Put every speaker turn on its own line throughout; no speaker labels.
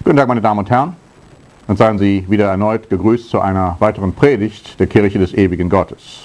Guten Tag, meine Damen und Herren, und seien Sie wieder erneut gegrüßt zu einer weiteren Predigt der Kirche des ewigen Gottes.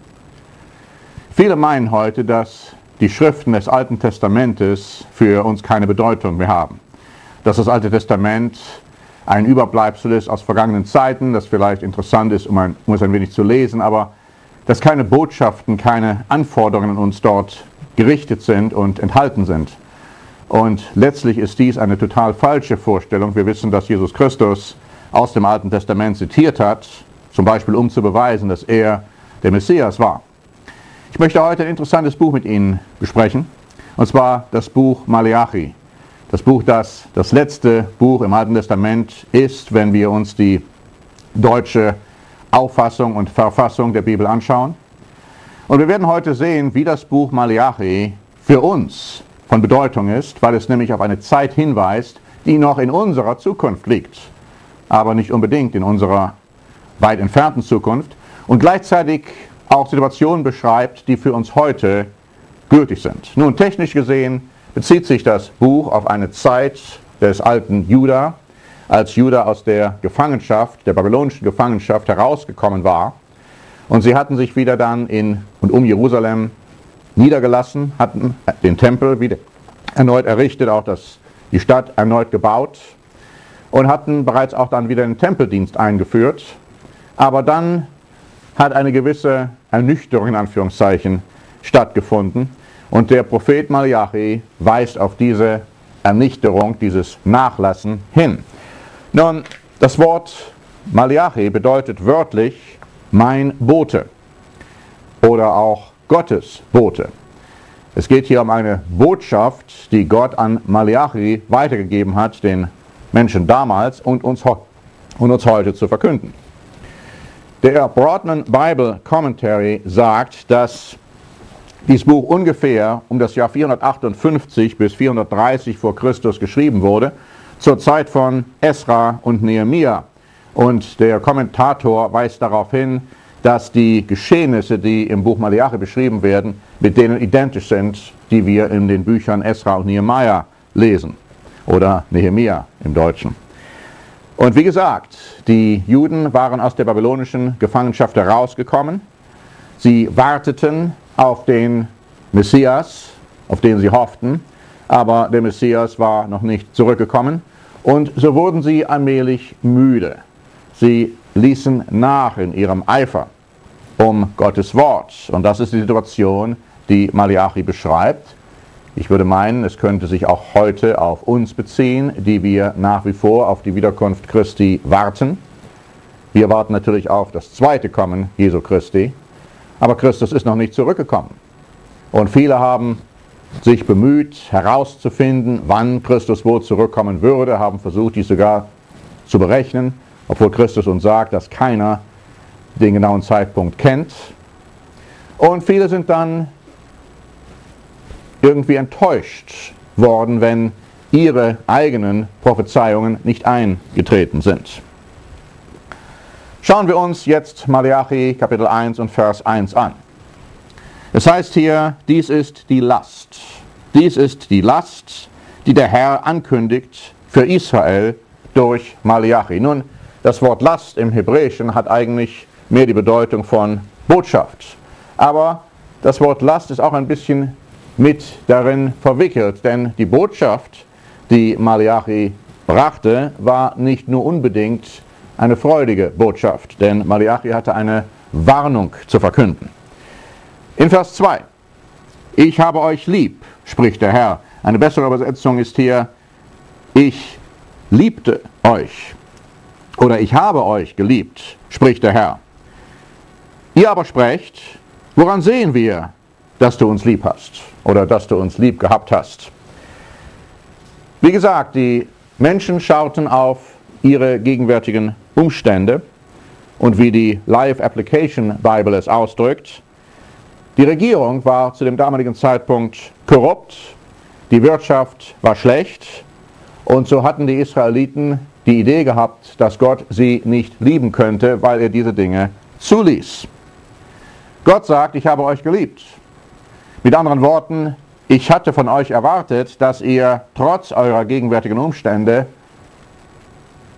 Viele meinen heute, dass die Schriften des Alten Testamentes für uns keine Bedeutung mehr haben. Dass das Alte Testament ein Überbleibsel ist aus vergangenen Zeiten, das vielleicht interessant ist, um es ein wenig zu lesen, aber dass keine Botschaften, keine Anforderungen an uns dort gerichtet sind und enthalten sind. Und letztlich ist dies eine total falsche Vorstellung. Wir wissen, dass Jesus Christus aus dem Alten Testament zitiert hat, zum Beispiel um zu beweisen, dass er der Messias war. Ich möchte heute ein interessantes Buch mit Ihnen besprechen, und zwar das Buch Maleachi. Das Buch, das das letzte Buch im Alten Testament ist, wenn wir uns die deutsche Auffassung und Verfassung der Bibel anschauen. Und wir werden heute sehen, wie das Buch Maleachi für uns von Bedeutung ist, weil es nämlich auf eine Zeit hinweist, die noch in unserer Zukunft liegt, aber nicht unbedingt in unserer weit entfernten Zukunft und gleichzeitig auch Situationen beschreibt, die für uns heute gültig sind. Nun, technisch gesehen bezieht sich das Buch auf eine Zeit des alten Juda, als Juda aus der Gefangenschaft, der babylonischen Gefangenschaft herausgekommen war. Und sie hatten sich wieder dann in und um Jerusalem niedergelassen, hatten den Tempel wieder erneut errichtet, auch die Stadt erneut gebaut und hatten bereits auch dann wieder den Tempeldienst eingeführt. Aber dann hat eine gewisse Ernüchterung in Anführungszeichen stattgefunden und der Prophet Maleachi weist auf diese Ernüchterung, dieses Nachlassen hin. Nun, das Wort Maleachi bedeutet wörtlich mein Bote oder auch Gottes Bote. Es geht hier um eine Botschaft, die Gott an Maleachi weitergegeben hat, den Menschen damals und uns heute zu verkünden. Der Broadman Bible Commentary sagt, dass dieses Buch ungefähr um das Jahr 458 bis 430 vor Christus geschrieben wurde, zur Zeit von Esra und Nehemia. Und der Kommentator weist darauf hin, dass die Geschehnisse, die im Buch Maleachi beschrieben werden, mit denen identisch sind, die wir in den Büchern Esra und Nehemia lesen. Oder Nehemia im Deutschen. Und wie gesagt, die Juden waren aus der babylonischen Gefangenschaft herausgekommen. Sie warteten auf den Messias, auf den sie hofften, aber der Messias war noch nicht zurückgekommen. Und so wurden sie allmählich müde. Sie ließen nach in ihrem Eifer um Gottes Wort. Und das ist die Situation, die Maleachi beschreibt. Ich würde meinen, es könnte sich auch heute auf uns beziehen, die wir nach wie vor auf die Wiederkunft Christi warten. Wir warten natürlich auf das zweite Kommen Jesu Christi, aber Christus ist noch nicht zurückgekommen. Und viele haben sich bemüht, herauszufinden, wann Christus wohl zurückkommen würde, haben versucht, dies sogar zu berechnen, obwohl Christus uns sagt, dass keiner den genauen Zeitpunkt kennt. Und viele sind dann irgendwie enttäuscht worden, wenn ihre eigenen Prophezeiungen nicht eingetreten sind. Schauen wir uns jetzt Maleachi Kapitel 1 und Vers 1 an. Es heißt hier, dies ist die Last. Dies ist die Last, die der Herr ankündigt für Israel durch Maleachi. Nun, das Wort Last im Hebräischen hat eigentlich mehr die Bedeutung von Botschaft. Aber das Wort Last ist auch ein bisschen mit darin verwickelt, denn die Botschaft, die Maleachi brachte, war nicht nur unbedingt eine freudige Botschaft, denn Maleachi hatte eine Warnung zu verkünden. In Vers 2, ich habe euch lieb, spricht der Herr. Eine bessere Übersetzung ist hier, ich liebte euch oder ich habe euch geliebt, spricht der Herr. Ihr aber sprecht, woran sehen wir, dass du uns lieb hast oder dass du uns lieb gehabt hast? Wie gesagt, die Menschen schauten auf ihre gegenwärtigen Umstände und wie die Life Application Bible es ausdrückt, die Regierung war zu dem damaligen Zeitpunkt korrupt, die Wirtschaft war schlecht und so hatten die Israeliten die Idee gehabt, dass Gott sie nicht lieben könnte, weil er diese Dinge zuließ. Gott sagt, ich habe euch geliebt. Mit anderen Worten, ich hatte von euch erwartet, dass ihr trotz eurer gegenwärtigen Umstände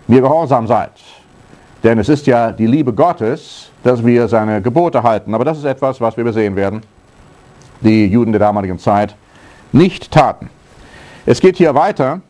mir gehorsam seid. Denn es ist ja die Liebe Gottes, dass wir seine Gebote halten. Aber das ist etwas, was wir besehen werden, die Juden der damaligen Zeit nicht taten. Es geht hier weiter,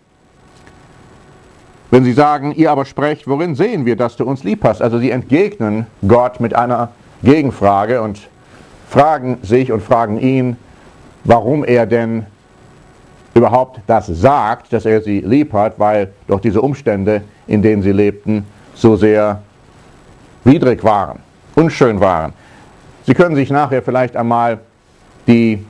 wenn sie sagen, ihr aber sprecht, worin sehen wir, dass du uns lieb hast? Also sie entgegnen Gott mit einer Gegenfrage und fragen sich und fragen ihn, warum er denn überhaupt das sagt, dass er sie lieb hat, weil doch diese Umstände, in denen sie lebten, so sehr widrig waren, unschön waren. Sie können sich nachher vielleicht einmal die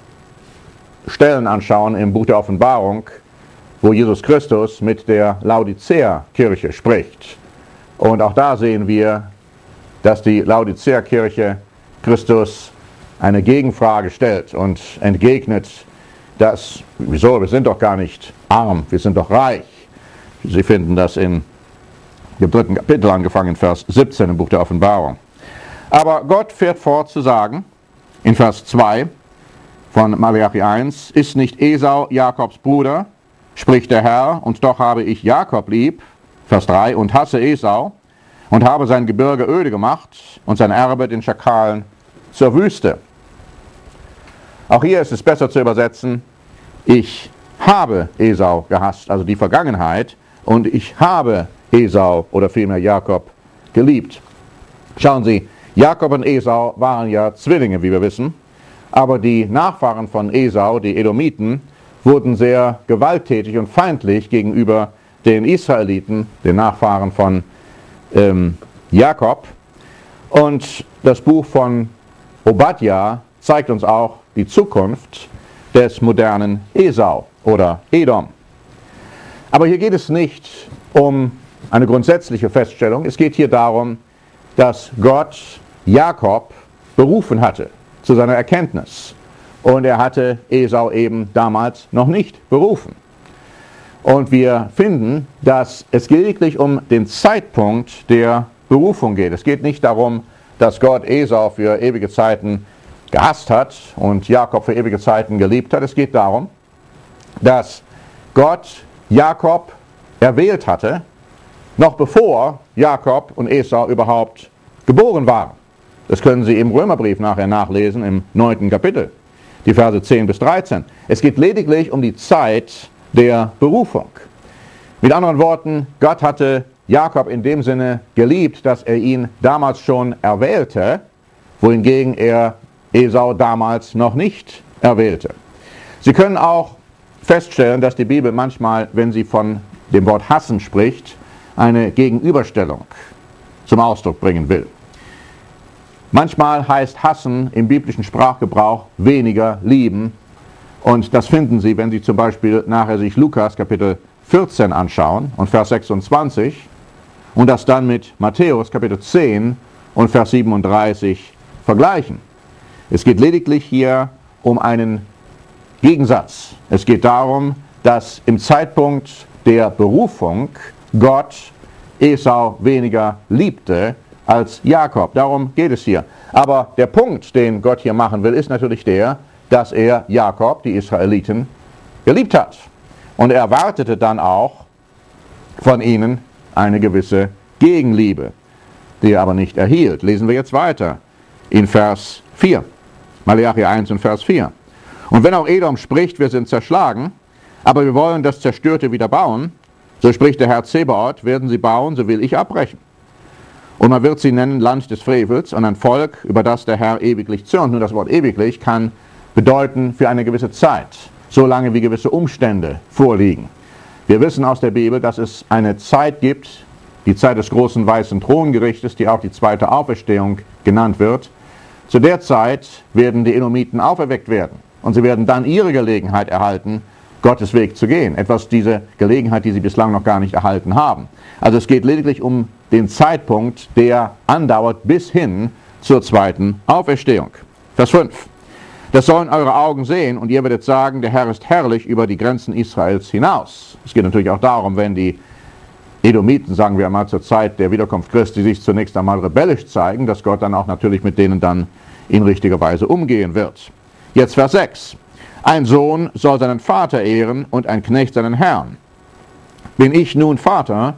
Stellen anschauen im Buch der Offenbarung, wo Jesus Christus mit der Laodicea-Kirche spricht. Und auch da sehen wir, dass die Laodicea-Kirche Christus eine Gegenfrage stellt und entgegnet, dass, wieso, wir sind doch gar nicht arm, wir sind doch reich. Sie finden das in dem 3. Kapitel angefangen, in Vers 17 im Buch der Offenbarung. Aber Gott fährt fort zu sagen, in Vers 2 von Malachi 1, ist nicht Esau Jakobs Bruder, spricht der Herr, und doch habe ich Jakob lieb, Vers 3, und hasse Esau, und habe sein Gebirge öde gemacht und sein Erbe den Schakalen zur Wüste. Auch hier ist es besser zu übersetzen, ich habe Esau gehasst, also die Vergangenheit, und ich habe Esau oder vielmehr Jakob geliebt. Schauen Sie, Jakob und Esau waren ja Zwillinge, wie wir wissen, aber die Nachfahren von Esau, die Edomiten, wurden sehr gewalttätig und feindlich gegenüber den Israeliten, den Nachfahren von Jakob. Und das Buch von Obadja zeigt uns auch die Zukunft des modernen Esau oder Edom. Aber hier geht es nicht um eine grundsätzliche Feststellung. Es geht hier darum, dass Gott Jakob berufen hatte zu seiner Erkenntnis. Und er hatte Esau eben damals noch nicht berufen. Und wir finden, dass es lediglich um den Zeitpunkt der Berufung geht. Es geht nicht darum, dass Gott Esau für ewige Zeiten gehasst hat und Jakob für ewige Zeiten geliebt hat. Es geht darum, dass Gott Jakob erwählt hatte, noch bevor Jakob und Esau überhaupt geboren waren. Das können Sie im Römerbrief nachher nachlesen, im 9. Kapitel, die Verse 10 bis 13. Es geht lediglich um die Zeit der Berufung. Mit anderen Worten, Gott hatte Jakob in dem Sinne geliebt, dass er ihn damals schon erwählte, wohingegen er Esau damals noch nicht erwählte. Sie können auch feststellen, dass die Bibel manchmal, wenn sie von dem Wort hassen spricht, eine Gegenüberstellung zum Ausdruck bringen will. Manchmal heißt hassen im biblischen Sprachgebrauch weniger lieben. Und das finden Sie, wenn Sie zum Beispiel nachher sich Lukas Kapitel 14 anschauen und Vers 26 und das dann mit Matthäus Kapitel 10 und Vers 37 vergleichen. Es geht lediglich hier um einen Gegensatz. Es geht darum, dass im Zeitpunkt der Berufung Gott Esau weniger liebte als Jakob. Darum geht es hier. Aber der Punkt, den Gott hier machen will, ist natürlich der, dass er Jakob, die Israeliten, geliebt hat. Und er erwartete dann auch von ihnen eine gewisse Gegenliebe, die er aber nicht erhielt. Lesen wir jetzt weiter in Vers 4. Malachi 1 und Vers 4. Und wenn auch Edom spricht, wir sind zerschlagen, aber wir wollen das Zerstörte wieder bauen, so spricht der Herr Zebaoth, werden sie bauen, so will ich abbrechen. Und man wird sie nennen Land des Frevels und ein Volk, über das der Herr ewiglich zürnt. Nur das Wort ewiglich kann bedeuten für eine gewisse Zeit, solange wie gewisse Umstände vorliegen. Wir wissen aus der Bibel, dass es eine Zeit gibt, die Zeit des großen weißen Throngerichtes, die auch die zweite Auferstehung genannt wird. Zu der Zeit werden die Edomiten auferweckt werden und sie werden dann ihre Gelegenheit erhalten, Gottes Weg zu gehen. Etwas diese Gelegenheit, die sie bislang noch gar nicht erhalten haben. Also es geht lediglich um den Zeitpunkt, der andauert bis hin zur zweiten Auferstehung. Vers 5. Das sollen eure Augen sehen und ihr werdet sagen, der Herr ist herrlich über die Grenzen Israels hinaus. Es geht natürlich auch darum, wenn die Edomiten, sagen wir einmal, zur Zeit der Wiederkunft Christi sich zunächst einmal rebellisch zeigen, dass Gott dann auch natürlich mit denen dann in richtiger Weise umgehen wird. Jetzt Vers 6. Ein Sohn soll seinen Vater ehren und ein Knecht seinen Herrn. Bin ich nun Vater,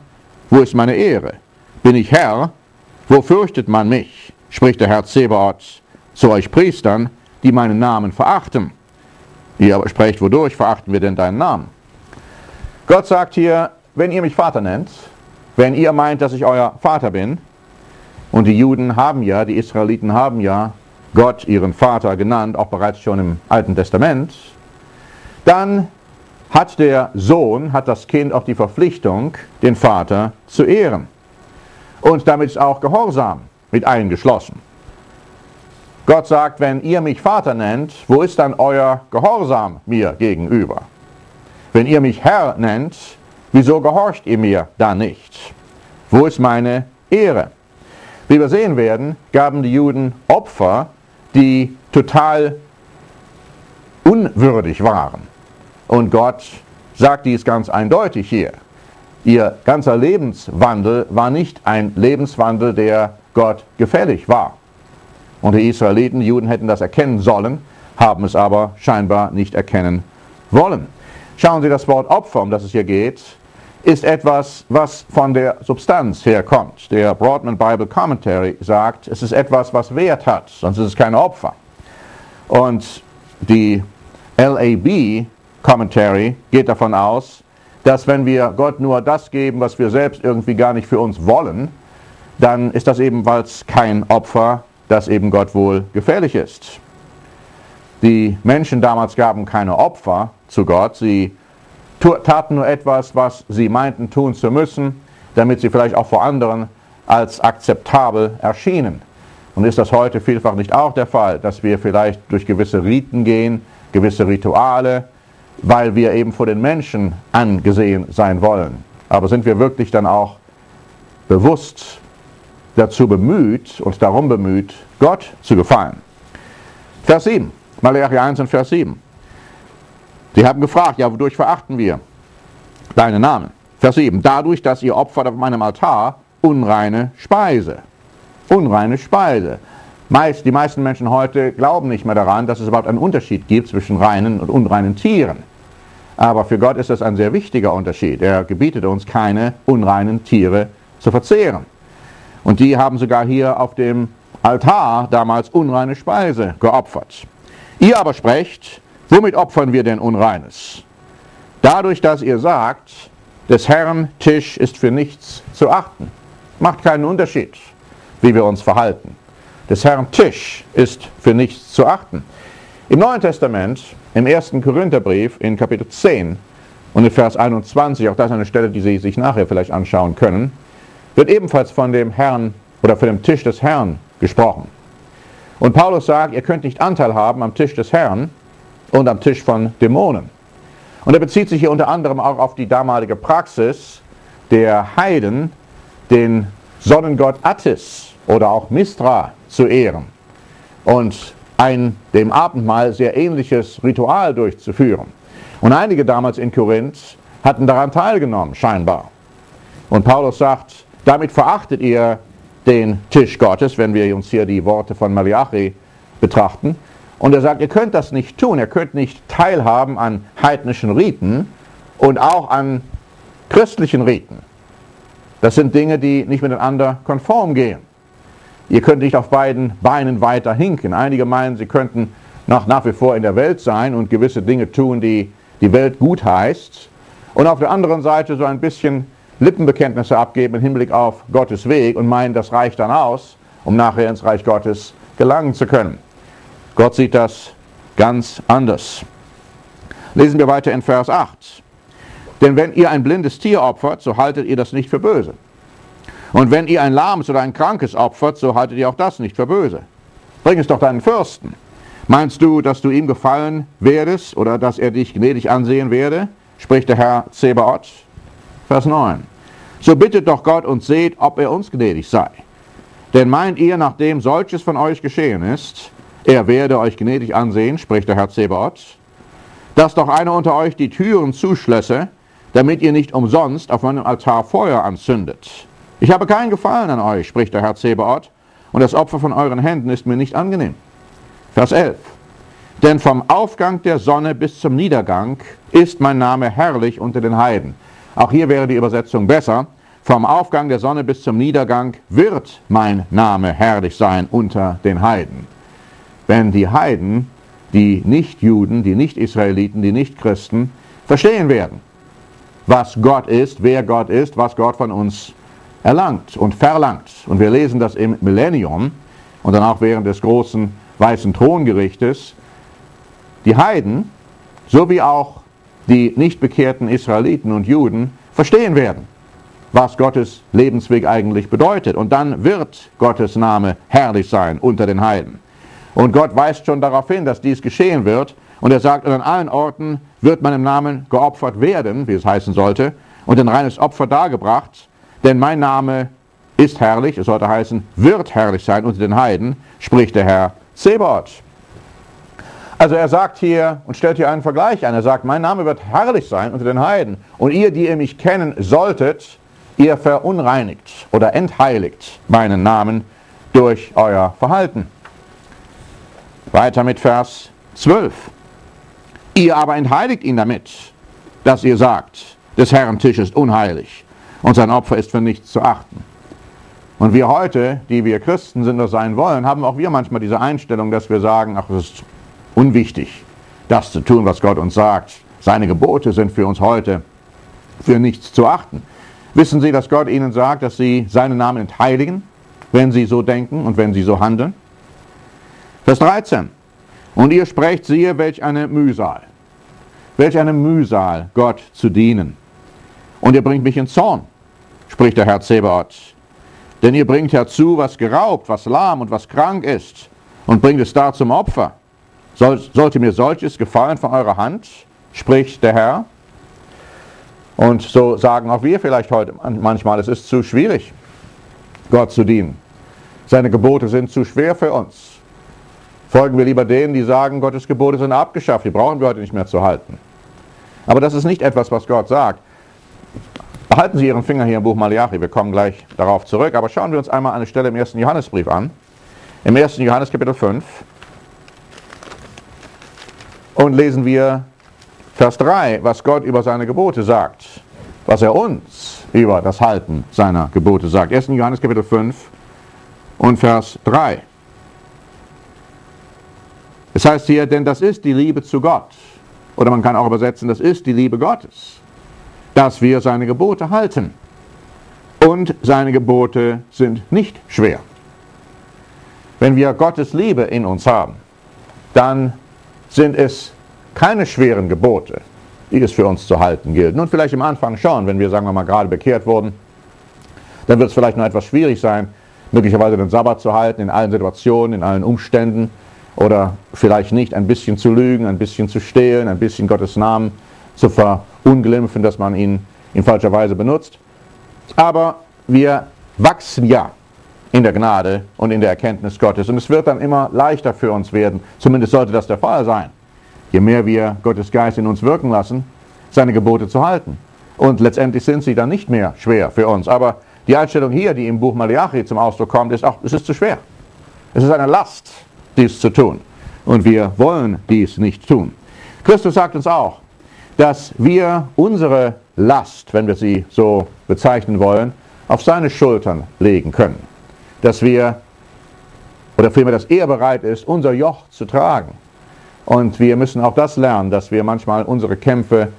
wo ist meine Ehre? Bin ich Herr? Wo fürchtet man mich? Spricht der Herr Zebaoth zu euch Priestern, die meinen Namen verachten. Ihr aber sprecht, wodurch verachten wir denn deinen Namen? Gott sagt hier, wenn ihr mich Vater nennt, wenn ihr meint, dass ich euer Vater bin, und die Juden haben ja, die Israeliten haben ja Gott, ihren Vater, genannt, auch bereits schon im Alten Testament, dann hat der Sohn, hat das Kind auch die Verpflichtung, den Vater zu ehren. Und damit ist auch Gehorsam mit eingeschlossen. Gott sagt, wenn ihr mich Vater nennt, wo ist dann euer Gehorsam mir gegenüber? Wenn ihr mich Herr nennt, wieso gehorcht ihr mir da nicht? Wo ist meine Ehre? Wie wir sehen werden, gaben die Juden Opfer, die total unwürdig waren. Und Gott sagt dies ganz eindeutig hier. Ihr ganzer Lebenswandel war nicht ein Lebenswandel, der Gott gefällig war. Und die Israeliten, die Juden hätten das erkennen sollen, haben es aber scheinbar nicht erkennen wollen. Schauen Sie, das Wort Opfer, um das es hier geht, ist etwas, was von der Substanz herkommt. Der Broadman Bible Commentary sagt, es ist etwas, was Wert hat, sonst ist es kein Opfer. Und die LAB Commentary geht davon aus, dass wenn wir Gott nur das geben, was wir selbst irgendwie gar nicht für uns wollen, dann ist das ebenfalls kein Opfer, das eben Gott wohl gefällig ist. Die Menschen damals gaben keine Opfer zu Gott, sie taten nur etwas, was sie meinten tun zu müssen, damit sie vielleicht auch vor anderen als akzeptabel erschienen. Und ist das heute vielfach nicht auch der Fall, dass wir vielleicht durch gewisse Riten gehen, gewisse Rituale, weil wir eben vor den Menschen angesehen sein wollen. Aber sind wir wirklich dann auch bewusst dazu bemüht und darum bemüht, Gott zu gefallen? Vers 7, Malachi 1 und Vers 7. Sie haben gefragt, ja, wodurch verachten wir deinen Namen? Vers 7, dadurch, dass ihr opfert auf meinem Altar unreine Speise. Unreine Speise. Die meisten Menschen heute glauben nicht mehr daran, dass es überhaupt einen Unterschied gibt zwischen reinen und unreinen Tieren. Aber für Gott ist das ein sehr wichtiger Unterschied. Er gebietet uns, keine unreinen Tiere zu verzehren. Und die haben sogar hier auf dem Altar damals unreine Speise geopfert. Ihr aber sprecht, womit opfern wir denn Unreines? Dadurch, dass ihr sagt, des Herrn Tisch ist für nichts zu achten. Macht keinen Unterschied, wie wir uns verhalten. Des Herrn Tisch ist für nichts zu achten. Im Neuen Testament, im 1. Korintherbrief, in Kapitel 10 und in Vers 21, auch das ist eine Stelle, die Sie sich nachher vielleicht anschauen können, wird ebenfalls von dem Herrn oder von dem Tisch des Herrn gesprochen. Und Paulus sagt, ihr könnt nicht Anteil haben am Tisch des Herrn und am Tisch von Dämonen. Und er bezieht sich hier unter anderem auch auf die damalige Praxis der Heiden, den Sonnengott Attis oder auch Mistra zu ehren und dem Abendmahl sehr ähnliches Ritual durchzuführen. Und einige damals in Korinth hatten daran teilgenommen, scheinbar. Und Paulus sagt, damit verachtet ihr den Tisch Gottes, wenn wir uns hier die Worte von Malachi betrachten. Und er sagt, ihr könnt das nicht tun, ihr könnt nicht teilhaben an heidnischen Riten und auch an christlichen Riten. Das sind Dinge, die nicht miteinander konform gehen. Ihr könnt nicht auf beiden Beinen weiter hinken. Einige meinen, sie könnten nach wie vor in der Welt sein und gewisse Dinge tun, die die Welt gut heißt. Und auf der anderen Seite so ein bisschen Lippenbekenntnisse abgeben im Hinblick auf Gottes Weg und meinen, das reicht dann aus, um nachher ins Reich Gottes gelangen zu können. Gott sieht das ganz anders. Lesen wir weiter in Vers 8. Denn wenn ihr ein blindes Tier opfert, so haltet ihr das nicht für böse. Und wenn ihr ein lahmes oder ein krankes opfert, so haltet ihr auch das nicht für böse. Bring es doch deinen Fürsten. Meinst du, dass du ihm gefallen werdest oder dass er dich gnädig ansehen werde? Spricht der Herr Zebaoth. Vers 9. So bittet doch Gott und seht, ob er uns gnädig sei. Denn meint ihr, nachdem solches von euch geschehen ist, er werde euch gnädig ansehen, spricht der Herr Zebaoth, dass doch einer unter euch die Türen zuschlösse, damit ihr nicht umsonst auf meinem Altar Feuer anzündet. Ich habe keinen Gefallen an euch, spricht der Herr Zebaoth, und das Opfer von euren Händen ist mir nicht angenehm. Vers 11. Denn vom Aufgang der Sonne bis zum Niedergang ist mein Name herrlich unter den Heiden. Auch hier wäre die Übersetzung besser. vom Aufgang der Sonne bis zum Niedergang wird mein Name herrlich sein unter den Heiden. Wenn die Heiden, die Nichtjuden, die Nicht-Israeliten, die Nicht-Christen verstehen werden, was Gott ist, wer Gott ist, was Gott von uns erlangt und verlangt. Und wir lesen das im Millennium und dann auch während des großen weißen Throngerichtes. Die Heiden, sowie auch die nicht bekehrten Israeliten und Juden, verstehen werden, was Gottes Lebensweg eigentlich bedeutet. Und dann wird Gottes Name herrlich sein unter den Heiden. Und Gott weist schon darauf hin, dass dies geschehen wird. Und er sagt, an allen Orten wird meinem Namen geopfert werden, wie es heißen sollte, und ein reines Opfer dargebracht. Denn mein Name ist herrlich, es sollte heißen, wird herrlich sein unter den Heiden, spricht der Herr Zebaoth. Also er sagt hier und stellt hier einen Vergleich an. Er sagt, mein Name wird herrlich sein unter den Heiden. Und ihr, die ihr mich kennen solltet, ihr verunreinigt oder entheiligt meinen Namen durch euer Verhalten. Weiter mit Vers 12. Ihr aber entheiligt ihn damit, dass ihr sagt, des Herrn Tisch ist unheilig und sein Opfer ist für nichts zu achten. Und wir heute, die wir Christen sind oder sein wollen, haben auch wir manchmal diese Einstellung, dass wir sagen, ach, es ist unwichtig, das zu tun, was Gott uns sagt. Seine Gebote sind für uns heute für nichts zu achten. Wissen Sie, dass Gott ihnen sagt, dass sie seinen Namen entheiligen, wenn sie so denken und wenn sie so handeln? Vers 13. Und ihr sprecht, siehe, welch eine Mühsal, Gott zu dienen. Und ihr bringt mich in Zorn, spricht der Herr Zebaoth. Denn ihr bringt herzu, was geraubt, was lahm und was krank ist, und bringt es dar zum Opfer. Sollte mir solches gefallen von eurer Hand, spricht der Herr. Und so sagen auch wir vielleicht heute manchmal, es ist zu schwierig, Gott zu dienen. Seine Gebote sind zu schwer für uns. Folgen wir lieber denen, die sagen, Gottes Gebote sind abgeschafft, die brauchen wir heute nicht mehr zu halten. Aber das ist nicht etwas, was Gott sagt. Behalten Sie Ihren Finger hier im Buch Malachi, wir kommen gleich darauf zurück, aber schauen wir uns einmal eine Stelle im 1. Johannesbrief an. Im 1. Johannes Kapitel 5 und lesen wir Vers 3, was Gott über seine Gebote sagt, was er uns über das Halten seiner Gebote sagt. 1. Johannes Kapitel 5 und Vers 3. Es heißt hier, denn das ist die Liebe zu Gott. Oder man kann auch übersetzen, das ist die Liebe Gottes, dass wir seine Gebote halten. Und seine Gebote sind nicht schwer. Wenn wir Gottes Liebe in uns haben, dann sind es keine schweren Gebote, die es für uns zu halten gilt. Nun vielleicht am Anfang schon, wenn wir, sagen wir mal, gerade bekehrt wurden, dann wird es vielleicht noch etwas schwierig sein, möglicherweise den Sabbat zu halten, in allen Situationen, in allen Umständen, oder vielleicht nicht ein bisschen zu lügen, ein bisschen zu stehlen, ein bisschen Gottes Namen zu verunglimpfen, dass man ihn in falscher Weise benutzt. Aber wir wachsen ja in der Gnade und in der Erkenntnis Gottes. Und es wird dann immer leichter für uns werden, zumindest sollte das der Fall sein, je mehr wir Gottes Geist in uns wirken lassen, seine Gebote zu halten. Und letztendlich sind sie dann nicht mehr schwer für uns. Aber die Einstellung hier, die im Buch Malachi zum Ausdruck kommt, ist auch, es ist zu schwer. Es ist eine Last, dies zu tun. Und wir wollen dies nicht tun. Christus sagt uns auch, dass wir unsere Last, wenn wir sie so bezeichnen wollen, auf seine Schultern legen können. Dass wir, oder vielmehr, dass er bereit ist, unser Joch zu tragen. Und wir müssen auch das lernen, dass wir manchmal unsere Kämpfe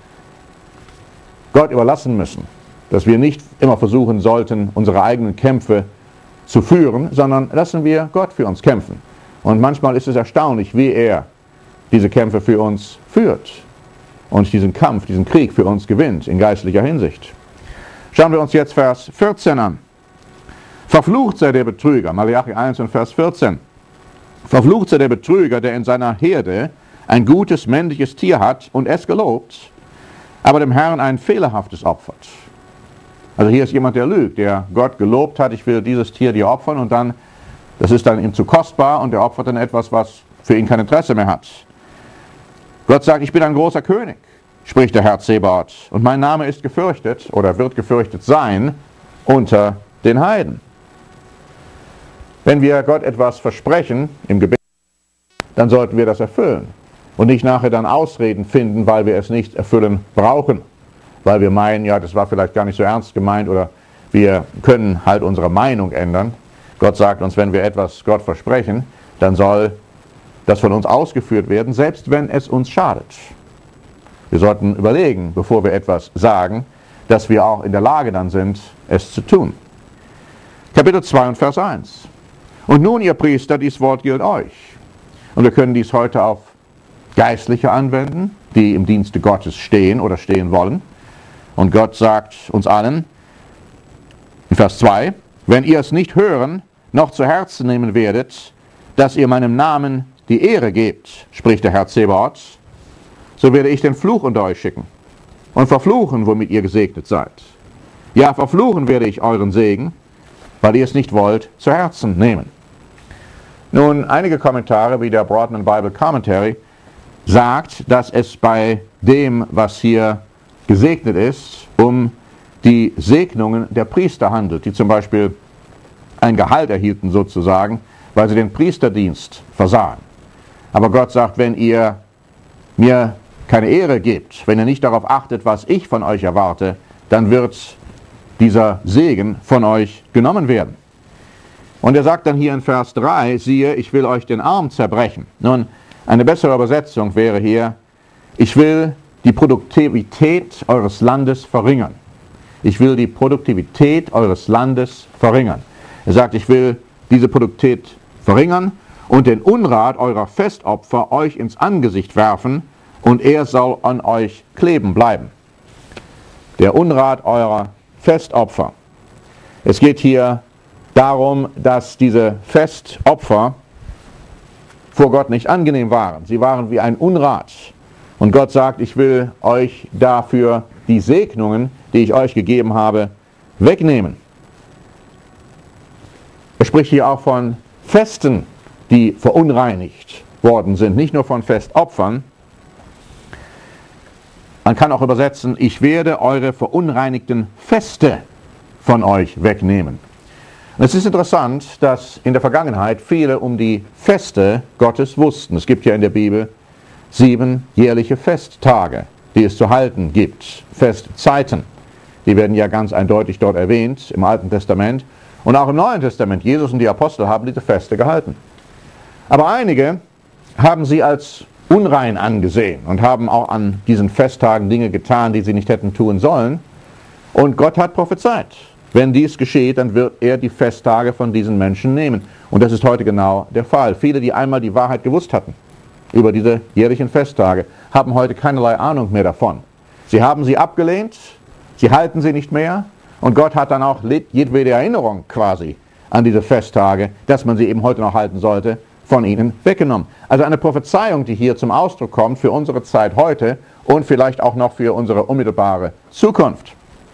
Gott überlassen müssen. Dass wir nicht immer versuchen sollten, unsere eigenen Kämpfe zu führen, sondern lassen wir Gott für uns kämpfen. Und manchmal ist es erstaunlich, wie er diese Kämpfe für uns führt und diesen Kampf, diesen Krieg für uns gewinnt in geistlicher Hinsicht. Schauen wir uns jetzt Vers 14 an. Verflucht sei der Betrüger, Malachi 1 und Vers 14. Verflucht sei der Betrüger, der in seiner Herde ein gutes männliches Tier hat und es gelobt, aber dem Herrn ein fehlerhaftes opfert. Also hier ist jemand, der lügt, der Gott gelobt hat, ich will dieses Tier dir opfern, und dann, das ist dann ihm zu kostbar und er opfert dann etwas, was für ihn kein Interesse mehr hat. Gott sagt, ich bin ein großer König, spricht der Herr Zebaoth, und mein Name ist gefürchtet oder wird gefürchtet sein unter den Heiden. Wenn wir Gott etwas versprechen im Gebet, dann sollten wir das erfüllen und nicht nachher dann Ausreden finden, weil wir es nicht erfüllen brauchen, weil wir meinen, ja, das war vielleicht gar nicht so ernst gemeint oder Wir können halt unsere Meinung ändern. Gott sagt uns, wenn wir etwas Gott versprechen, dann soll das von uns ausgeführt werden, selbst wenn es uns schadet. Wir sollten überlegen, bevor wir etwas sagen, dass wir auch in der Lage dann sind, es zu tun. Kapitel 2 und Vers 1. Und nun, ihr Priester, dies Wort gilt euch. Und wir können dies heute auf Geistliche anwenden, die im Dienste Gottes stehen oder stehen wollen. Und Gott sagt uns allen, in Vers 2, wenn ihr es nicht hören, noch zu Herzen nehmen werdet, dass ihr meinem Namen die Ehre gebt, spricht der Herr Zebaoth, so werde ich den Fluch unter euch schicken und verfluchen, womit ihr gesegnet seid. Ja, verfluchen werde ich euren Segen, weil ihr es nicht wollt, zu Herzen nehmen. Nun, einige Kommentare, wie der Broadman Bible Commentary, sagt, dass es bei dem, was hier gesegnet ist, um die Segnungen der Priester handelt, die zum Beispiel ein Gehalt erhielten sozusagen, weil sie den Priesterdienst versahen. Aber Gott sagt, wenn ihr mir keine Ehre gebt, wenn ihr nicht darauf achtet, was ich von euch erwarte, dann wird dieser Segen von euch genommen werden. Und er sagt dann hier in Vers 3, siehe, ich will euch den Arm zerbrechen. Nun, eine bessere Übersetzung wäre hier, ich will die Produktivität eures Landes verringern. Ich will die Produktivität eures Landes verringern. Er sagt, ich will diese Produktivität verringern und den Unrat eurer Festopfer euch ins Angesicht werfen und er soll an euch kleben bleiben. Der Unrat eurer Festopfer. Es geht hier darum, dass diese Festopfer vor Gott nicht angenehm waren. Sie waren wie ein Unrat. Und Gott sagt, ich will euch dafür die Segnungen, die ich euch gegeben habe, wegnehmen. Er spricht hier auch von Festen, die verunreinigt worden sind, nicht nur von Festopfern. Man kann auch übersetzen, ich werde eure verunreinigten Feste von euch wegnehmen. Und es ist interessant, dass in der Vergangenheit viele um die Feste Gottes wussten. Es gibt ja in der Bibel 7 jährliche Festtage, die es zu halten gibt, Festzeiten. Die werden ja ganz eindeutig dort erwähnt im Alten Testament und auch im Neuen Testament. Jesus und die Apostel haben diese Feste gehalten. Aber einige haben sie als unrein angesehen und haben auch an diesen Festtagen Dinge getan, die sie nicht hätten tun sollen. Und Gott hat prophezeit, wenn dies geschieht, dann wird er die Festtage von diesen Menschen nehmen. Und das ist heute genau der Fall. Viele, die einmal die Wahrheit gewusst hatten über diese jährlichen Festtage, haben heute keinerlei Ahnung mehr davon. Sie haben sie abgelehnt, sie halten sie nicht mehr und Gott hat dann auch jedwede Erinnerung quasi an diese Festtage, dass man sie eben heute noch halten sollte, von ihnen weggenommen. Also eine Prophezeiung, die hier zum Ausdruck kommt für unsere Zeit heute und vielleicht auch noch für unsere unmittelbare Zukunft.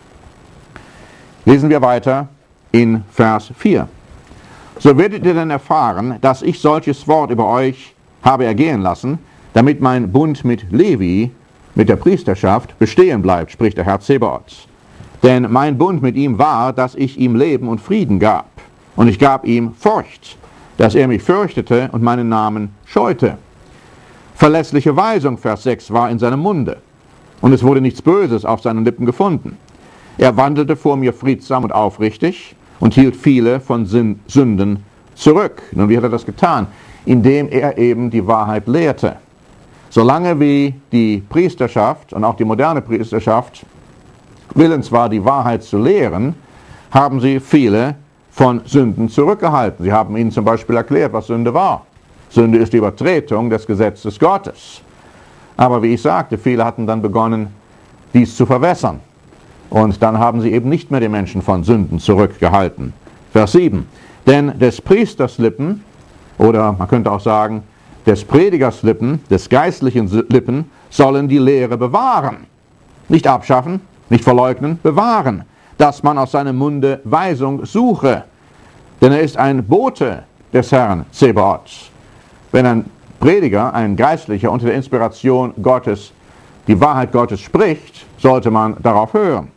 Lesen wir weiter in Vers 4. So werdet ihr denn erfahren, dass ich solches Wort über euch habe ergehen lassen, damit mein Bund mit Levi, mit der Priesterschaft, bestehen bleibt, spricht der Herr Zebaoth. Denn mein Bund mit ihm war, dass ich ihm Leben und Frieden gab. Und ich gab ihm Furcht, dass er mich fürchtete und meinen Namen scheute. Verlässliche Weisung, Vers 6, war in seinem Munde. Und es wurde nichts Böses auf seinen Lippen gefunden. Er wandelte vor mir friedsam und aufrichtig und hielt viele von Sünden zurück. Nun, wie hat er das getan? Indem er eben die Wahrheit lehrte. Solange wie die Priesterschaft und auch die moderne Priesterschaft willens war, die Wahrheit zu lehren, haben sie viele von Sünden zurückgehalten. Sie haben ihnen zum Beispiel erklärt, was Sünde war. Sünde ist die Übertretung des Gesetzes Gottes. Aber wie ich sagte, viele hatten dann begonnen, dies zu verwässern. Und dann haben sie eben nicht mehr die Menschen von Sünden zurückgehalten. Vers 7. Denn des Priesters Lippen, oder man könnte auch sagen, des Predigers Lippen, des geistlichen Lippen, sollen die Lehre bewahren. Nicht abschaffen, nicht verleugnen, bewahren, dass man aus seinem Munde Weisung suche. Denn er ist ein Bote des Herrn Zebaoth. Wenn ein Prediger, ein Geistlicher unter der Inspiration Gottes die Wahrheit Gottes spricht, sollte man darauf hören.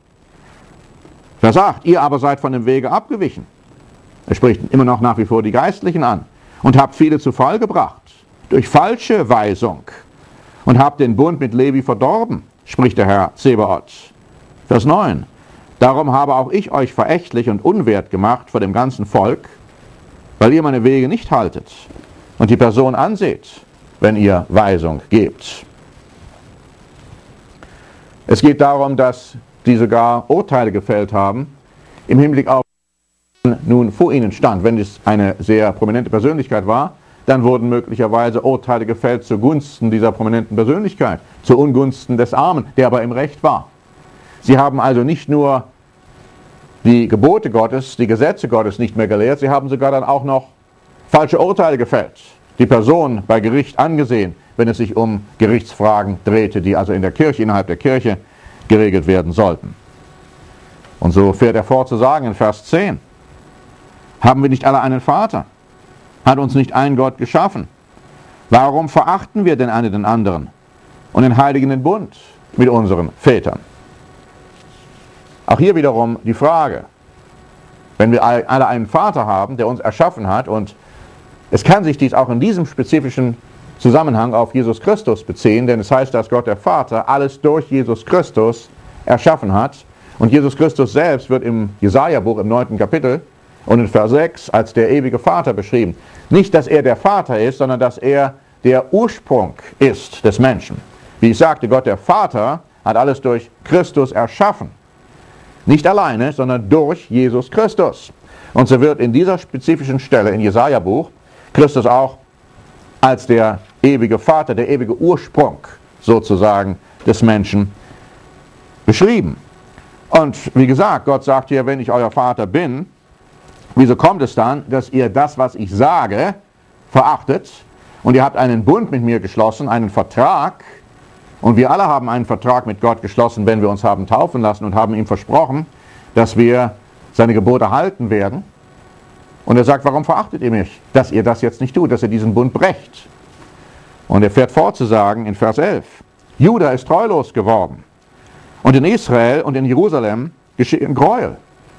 Vers 8, ihr aber seid von dem Wege abgewichen. Er spricht immer noch nach wie vor die Geistlichen an. Und habt viele zu Fall gebracht, durch falsche Weisung. Und habt den Bund mit Levi verdorben, spricht der Herr Zebaoth. Vers 9, Darum habe auch ich euch verächtlich und unwert gemacht vor dem ganzen Volk, weil ihr meine Wege nicht haltet und die Person anseht, wenn ihr Weisung gebt. Es geht darum, dass die sogar Urteile gefällt haben, im Hinblick auf nun vor ihnen stand. Wenn es eine sehr prominente Persönlichkeit war, dann wurden möglicherweise Urteile gefällt zugunsten dieser prominenten Persönlichkeit, zu Ungunsten des Armen, der aber im Recht war. Sie haben also nicht nur die Gebote Gottes, die Gesetze Gottes nicht mehr gelehrt, sie haben sogar dann auch noch falsche Urteile gefällt, die Person bei Gericht angesehen, wenn es sich um Gerichtsfragen drehte, die also in der Kirche, innerhalb der Kirche geregelt werden sollten. Und so fährt er fort zu sagen in Vers 10, haben wir nicht alle einen Vater? Hat uns nicht ein Gott geschaffen? Warum verachten wir denn einen den anderen und den heiligen Bund mit unseren Vätern? Auch hier wiederum die Frage, wenn wir alle einen Vater haben, der uns erschaffen hat, und es kann sich dies auch in diesem spezifischen Zusammenhang auf Jesus Christus beziehen, denn es heißt, dass Gott der Vater alles durch Jesus Christus erschaffen hat, und Jesus Christus selbst wird im Jesaja-Buch im 9. Kapitel und in Vers 6 als der ewige Vater beschrieben. Nicht, dass er der Vater ist, sondern dass er der Ursprung ist des Menschen. Wie ich sagte, Gott der Vater hat alles durch Christus erschaffen. Nicht alleine, sondern durch Jesus Christus. Und so wird in dieser spezifischen Stelle im Jesaja-Buch Christus auch als der ewige Vater, der ewige Ursprung sozusagen des Menschen beschrieben. Und wie gesagt, Gott sagt hier, wenn ich euer Vater bin, wieso kommt es dann, dass ihr das, was ich sage, verachtet? Und ihr habt einen Bund mit mir geschlossen, einen Vertrag. Und wir alle haben einen Vertrag mit Gott geschlossen, wenn wir uns haben taufen lassen und haben ihm versprochen, dass wir seine Gebote halten werden. Und er sagt, warum verachtet ihr mich, dass ihr das jetzt nicht tut, dass ihr diesen Bund brecht? Und er fährt fort zu sagen in Vers 11, Juda ist treulos geworden und in Israel und in Jerusalem geschehen Gräuel.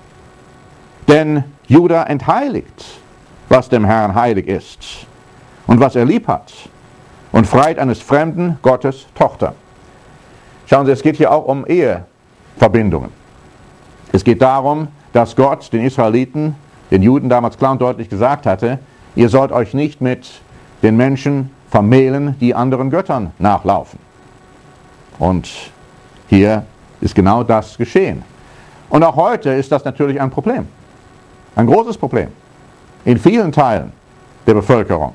Denn Juda entheiligt, was dem Herrn heilig ist und was er lieb hat, und freit eines fremden Gottes Tochter. Schauen Sie, es geht hier auch um Eheverbindungen. Es geht darum, dass Gott den Israeliten, den Juden damals klar und deutlich gesagt hatte, ihr sollt euch nicht mit den Menschen vermählen, die anderen Göttern nachlaufen. Und hier ist genau das geschehen. Und auch heute ist das natürlich ein Problem. Ein großes Problem. In vielen Teilen der Bevölkerung.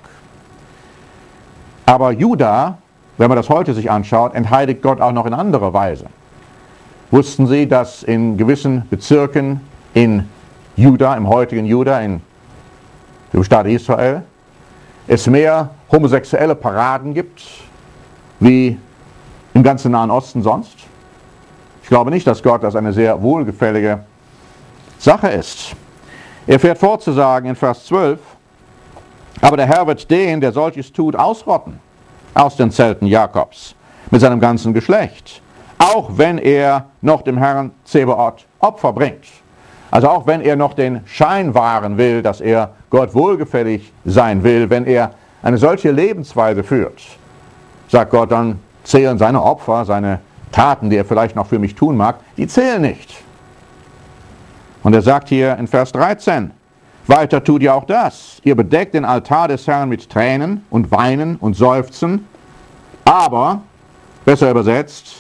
Aber Juda, wenn man das heute sich anschaut, entheiligt Gott auch noch in anderer Weise. Wussten Sie, dass in gewissen Bezirken in Juda, im heutigen Juda, in dem Staat Israel, es mehr homosexuelle Paraden gibt, wie im ganzen Nahen Osten sonst? Ich glaube nicht, dass Gott das eine sehr wohlgefällige Sache ist. Er fährt fort zu sagen in Vers 12, aber der Herr wird den, der solches tut, ausrotten aus den Zelten Jakobs mit seinem ganzen Geschlecht, auch wenn er noch dem Herrn Zebaoth Opfer bringt. Also auch wenn er noch den Schein wahren will, dass er Gott wohlgefällig sein will, wenn er eine solche Lebensweise führt, sagt Gott, dann zählen seine Opfer, seine Taten, die er vielleicht noch für mich tun mag, die zählen nicht. Und er sagt hier in Vers 13, weiter tut ihr auch das. Ihr bedeckt den Altar des Herrn mit Tränen und Weinen und Seufzen, aber, besser übersetzt,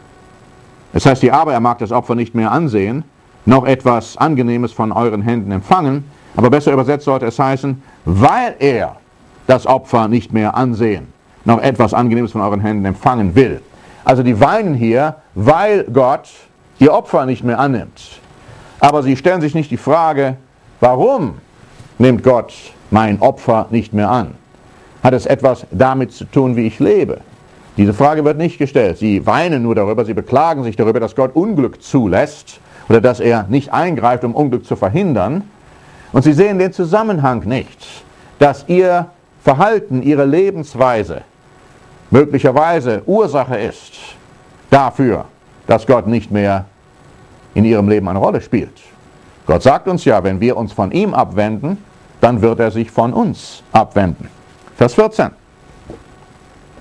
es heißt hier, aber er mag das Opfer nicht mehr ansehen, noch etwas Angenehmes von euren Händen empfangen, aber besser übersetzt sollte es heißen, weil er das Opfer nicht mehr ansehen, noch etwas Angenehmes von euren Händen empfangen will. Also die weinen hier, weil Gott die Opfer nicht mehr annimmt. Aber sie stellen sich nicht die Frage, warum nimmt Gott mein Opfer nicht mehr an? Hat es etwas damit zu tun, wie ich lebe? Diese Frage wird nicht gestellt. Sie weinen nur darüber, sie beklagen sich darüber, dass Gott Unglück zulässt oder dass er nicht eingreift, um Unglück zu verhindern. Und sie sehen den Zusammenhang nicht, dass ihr Verhalten, ihre Lebensweise möglicherweise Ursache ist dafür, dass Gott nicht mehr in ihrem Leben eine Rolle spielt. Gott sagt uns ja, wenn wir uns von ihm abwenden, dann wird er sich von uns abwenden. Vers 14.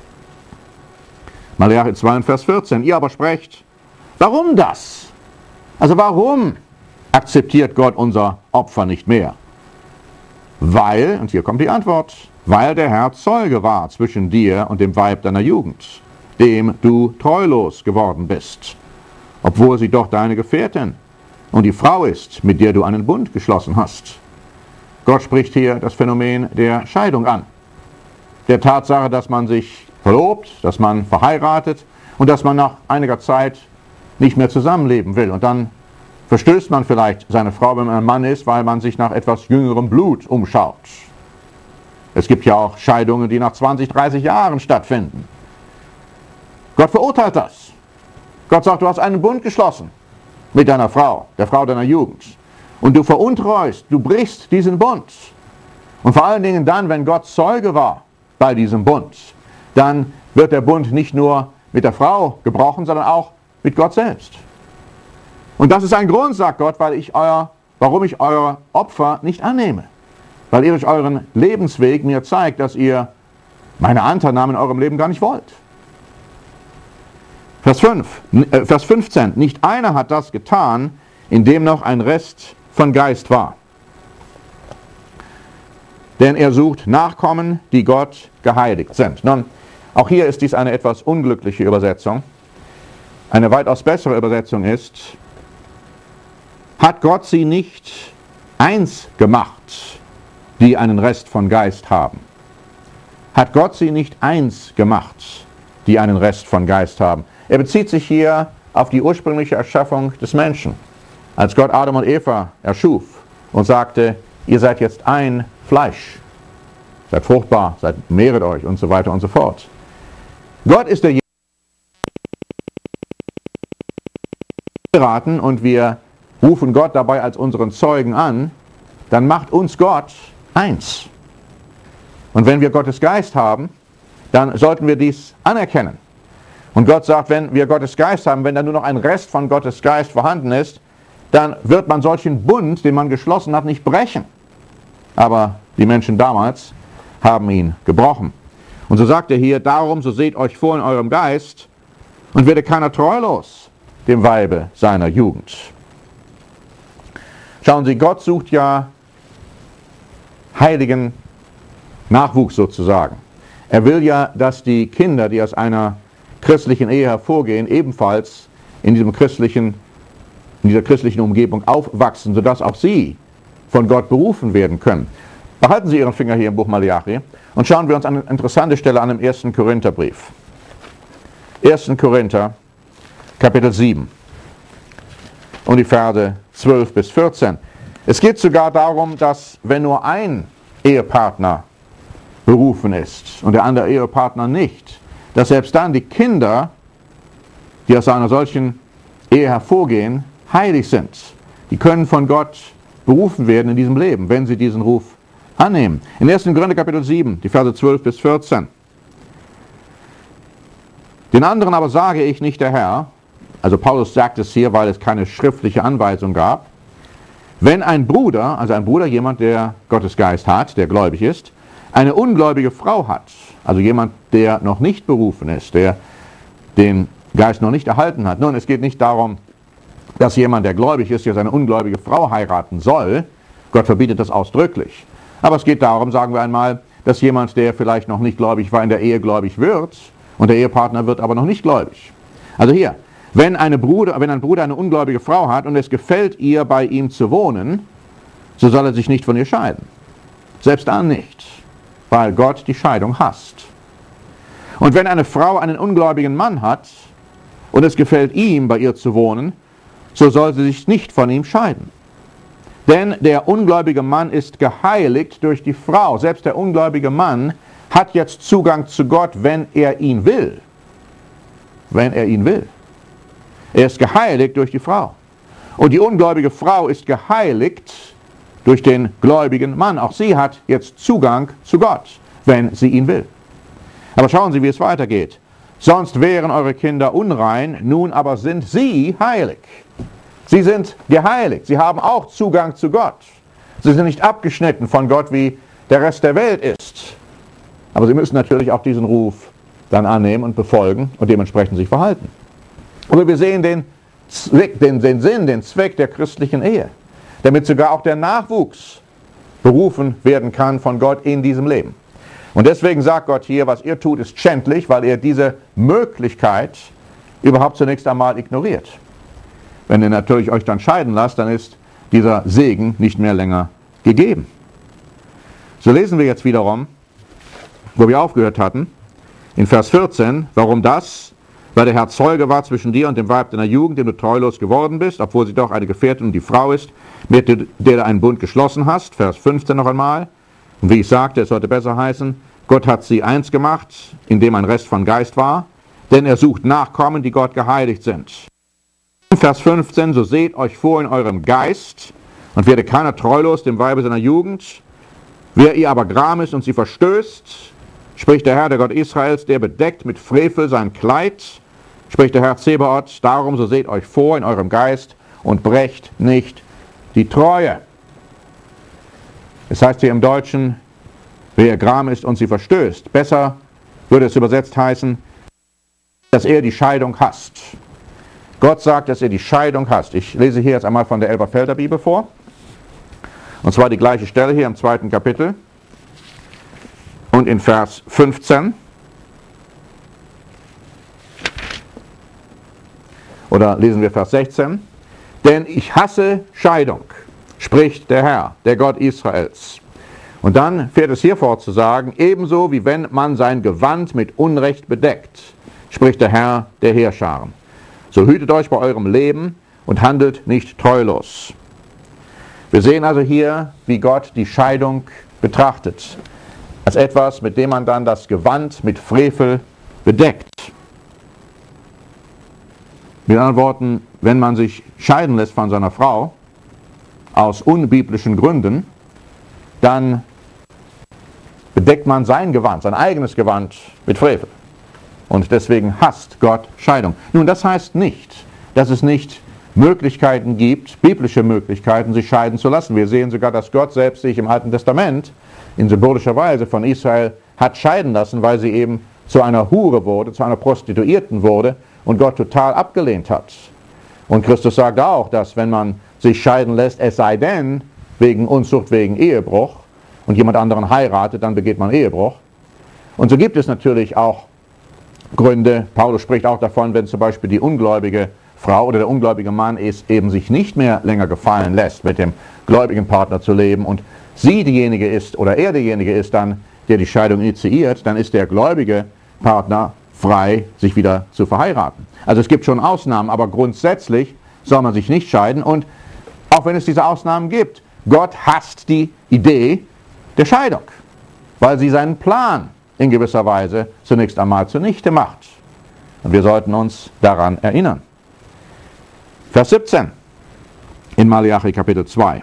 Malachi 2, Vers 14. Ihr aber sprecht, warum das? Also warum akzeptiert Gott unser Opfer nicht mehr? Weil, und hier kommt die Antwort, weil der Herr Zeuge war zwischen dir und dem Weib deiner Jugend, dem du treulos geworden bist, obwohl sie doch deine Gefährtin und die Frau ist, mit der du einen Bund geschlossen hast. Gott spricht hier das Phänomen der Scheidung an. Der Tatsache, dass man sich verlobt, dass man verheiratet und dass man nach einiger Zeit nicht mehr zusammenleben will. Und dann verstößt man vielleicht seine Frau, wenn man ein Mann ist, weil man sich nach etwas jüngerem Blut umschaut. Es gibt ja auch Scheidungen, die nach 20, 30 Jahren stattfinden. Gott verurteilt das. Gott sagt, du hast einen Bund geschlossen mit deiner Frau, der Frau deiner Jugend. Und du veruntreust, du brichst diesen Bund. Und vor allen Dingen dann, wenn Gott Zeuge war bei diesem Bund, dann wird der Bund nicht nur mit der Frau gebrochen, sondern auch mit Gott selbst. Und das ist ein Grund, sagt Gott, warum ich euer Opfer nicht annehme. Weil ihr durch euren Lebensweg mir zeigt, dass ihr meine Anteilnahme in eurem Leben gar nicht wollt. Vers 15. Nicht einer hat das getan, in dem noch ein Rest von Geist war. Denn er sucht Nachkommen, die Gott geheiligt sind. Nun, auch hier ist dies eine etwas unglückliche Übersetzung. Eine weitaus bessere Übersetzung ist, hat Gott sie nicht eins gemacht, die einen Rest von Geist haben? Hat Gott sie nicht eins gemacht, die einen Rest von Geist haben? Er bezieht sich hier auf die ursprüngliche Erschaffung des Menschen. Als Gott Adam und Eva erschuf und sagte, ihr seid jetzt ein Fleisch, seid fruchtbar, mehret euch und so weiter und so fort. Gott ist derjenige, der geraten und wir rufen Gott dabei als unseren Zeugen an, dann macht uns Gott eins. Und wenn wir Gottes Geist haben, dann sollten wir dies anerkennen. Und Gott sagt, wenn wir Gottes Geist haben, wenn da nur noch ein Rest von Gottes Geist vorhanden ist, dann wird man solchen Bund, den man geschlossen hat, nicht brechen. Aber die Menschen damals haben ihn gebrochen. Und so sagt er hier, darum, so seht euch vor in eurem Geist und werde keiner treulos dem Weibe seiner Jugend. Schauen Sie, Gott sucht ja heiligen Nachwuchs sozusagen. Er will ja, dass die Kinder, die aus einer christlichen Ehe hervorgehen, ebenfalls in dieser christlichen Umgebung aufwachsen, sodass auch sie von Gott berufen werden können. Behalten Sie Ihren Finger hier im Buch Malachi und schauen wir uns eine interessante Stelle an im 1. Korintherbrief. 1. Korinther, Kapitel 7 und die Verse 12 bis 14. Es geht sogar darum, dass wenn nur ein Ehepartner berufen ist und der andere Ehepartner nicht, dass selbst dann die Kinder, die aus einer solchen Ehe hervorgehen, heilig sind. Die können von Gott berufen werden in diesem Leben, wenn sie diesen Ruf annehmen. In 1. Korinther Kapitel 7, die Verse 12 bis 14. Den anderen aber sage ich nicht der Herr, also Paulus sagt es hier, weil es keine schriftliche Anweisung gab, wenn ein Bruder, also ein Bruder, jemand, der Gottes Geist hat, der gläubig ist, eine ungläubige Frau hat, also jemand, der noch nicht berufen ist, der den Geist noch nicht erhalten hat. Nun, es geht nicht darum, dass jemand, der gläubig ist, jetzt eine ungläubige Frau heiraten soll. Gott verbietet das ausdrücklich. Aber es geht darum, sagen wir einmal, dass jemand, der vielleicht noch nicht gläubig war, in der Ehe gläubig wird und der Ehepartner wird aber noch nicht gläubig. Also hier, wenn ein Bruder eine ungläubige Frau hat und es gefällt ihr, bei ihm zu wohnen, so soll er sich nicht von ihr scheiden. Selbst dann nicht, weil Gott die Scheidung hasst. Und wenn eine Frau einen ungläubigen Mann hat und es gefällt ihm, bei ihr zu wohnen, so soll sie sich nicht von ihm scheiden. Denn der ungläubige Mann ist geheiligt durch die Frau. Selbst der ungläubige Mann hat jetzt Zugang zu Gott, wenn er ihn will. Wenn er ihn will. Er ist geheiligt durch die Frau. Und die ungläubige Frau ist geheiligt durch den gläubigen Mann. Auch sie hat jetzt Zugang zu Gott, wenn sie ihn will. Aber schauen Sie, wie es weitergeht. Sonst wären eure Kinder unrein, nun aber sind sie heilig. Sie sind geheiligt. Sie haben auch Zugang zu Gott. Sie sind nicht abgeschnitten von Gott, wie der Rest der Welt ist. Aber sie müssen natürlich auch diesen Ruf dann annehmen und befolgen und dementsprechend sich verhalten. Aber wir sehen den den Sinn, den Zweck der christlichen Ehe. Damit sogar auch der Nachwuchs berufen werden kann von Gott in diesem Leben. Und deswegen sagt Gott hier, was ihr tut, ist schändlich, weil ihr diese Möglichkeit überhaupt zunächst einmal ignoriert. Wenn ihr natürlich euch dann scheiden lasst, dann ist dieser Segen nicht mehr länger gegeben. So lesen wir jetzt wiederum, wo wir aufgehört hatten, in Vers 14, warum das? Weil der Herr Zeuge war zwischen dir und dem Weib deiner Jugend, dem du treulos geworden bist, obwohl sie doch eine Gefährtin und die Frau ist, mit der du einen Bund geschlossen hast. Vers 15 noch einmal. Und wie ich sagte, es sollte besser heißen, Gott hat sie eins gemacht, indem ein Rest von Geist war, denn er sucht Nachkommen, die Gott geheiligt sind. Vers 15, so seht euch vor in eurem Geist und werde keiner treulos dem Weibe seiner Jugend. Wer ihr aber gram ist und sie verstößt, spricht der Herr, der Gott Israels, der bedeckt mit Frevel sein Kleid, spricht der Herr Zebaoth, darum so seht euch vor in eurem Geist und brecht nicht die Treue. Es heißt hier im Deutschen, wer ihr gram ist und sie verstößt. Besser würde es übersetzt heißen, dass er die Scheidung hasst. Gott sagt, dass er die Scheidung hasst. Ich lese hier jetzt einmal von der Elberfelder Bibel vor. Und zwar die gleiche Stelle hier im 2. Kapitel. Und in Vers 15. Oder lesen wir Vers 16. Denn ich hasse Scheidung, spricht der Herr, der Gott Israels. Und dann fährt es hier fort zu sagen, ebenso wie wenn man sein Gewand mit Unrecht bedeckt, spricht der Herr der Heerscharen. So hütet euch bei eurem Leben und handelt nicht treulos. Wir sehen also hier, wie Gott die Scheidung betrachtet, als etwas, mit dem man dann das Gewand mit Frevel bedeckt. Mit anderen Worten, wenn man sich scheiden lässt von seiner Frau, aus unbiblischen Gründen, dann bedeckt man sein Gewand, sein eigenes Gewand mit Frevel. Und deswegen hasst Gott Scheidung. Nun, das heißt nicht, dass es nicht Möglichkeiten gibt, biblische Möglichkeiten, sich scheiden zu lassen. Wir sehen sogar, dass Gott selbst sich im Alten Testament in symbolischer Weise von Israel hat scheiden lassen, weil sie eben zu einer Hure wurde, zu einer Prostituierten wurde und Gott total abgelehnt hat. Und Christus sagt auch, dass wenn man sich scheiden lässt, es sei denn, wegen Unzucht, wegen Ehebruch und jemand anderen heiratet, dann begeht man Ehebruch. Und so gibt es natürlich auch Gründe, Paulus spricht auch davon, wenn zum Beispiel die ungläubige Frau oder der ungläubige Mann eben sich nicht mehr länger gefallen lässt, mit dem gläubigen Partner zu leben und sie diejenige ist oder er derjenige ist dann, der die Scheidung initiiert, dann ist der gläubige Partner frei, sich wieder zu verheiraten. Also es gibt schon Ausnahmen, aber grundsätzlich soll man sich nicht scheiden und auch wenn es diese Ausnahmen gibt, Gott hasst die Idee der Scheidung, weil sie seinen Plan in gewisser Weise zunächst einmal zunichte macht. Und wir sollten uns daran erinnern. Vers 17 in Malachi Kapitel 2.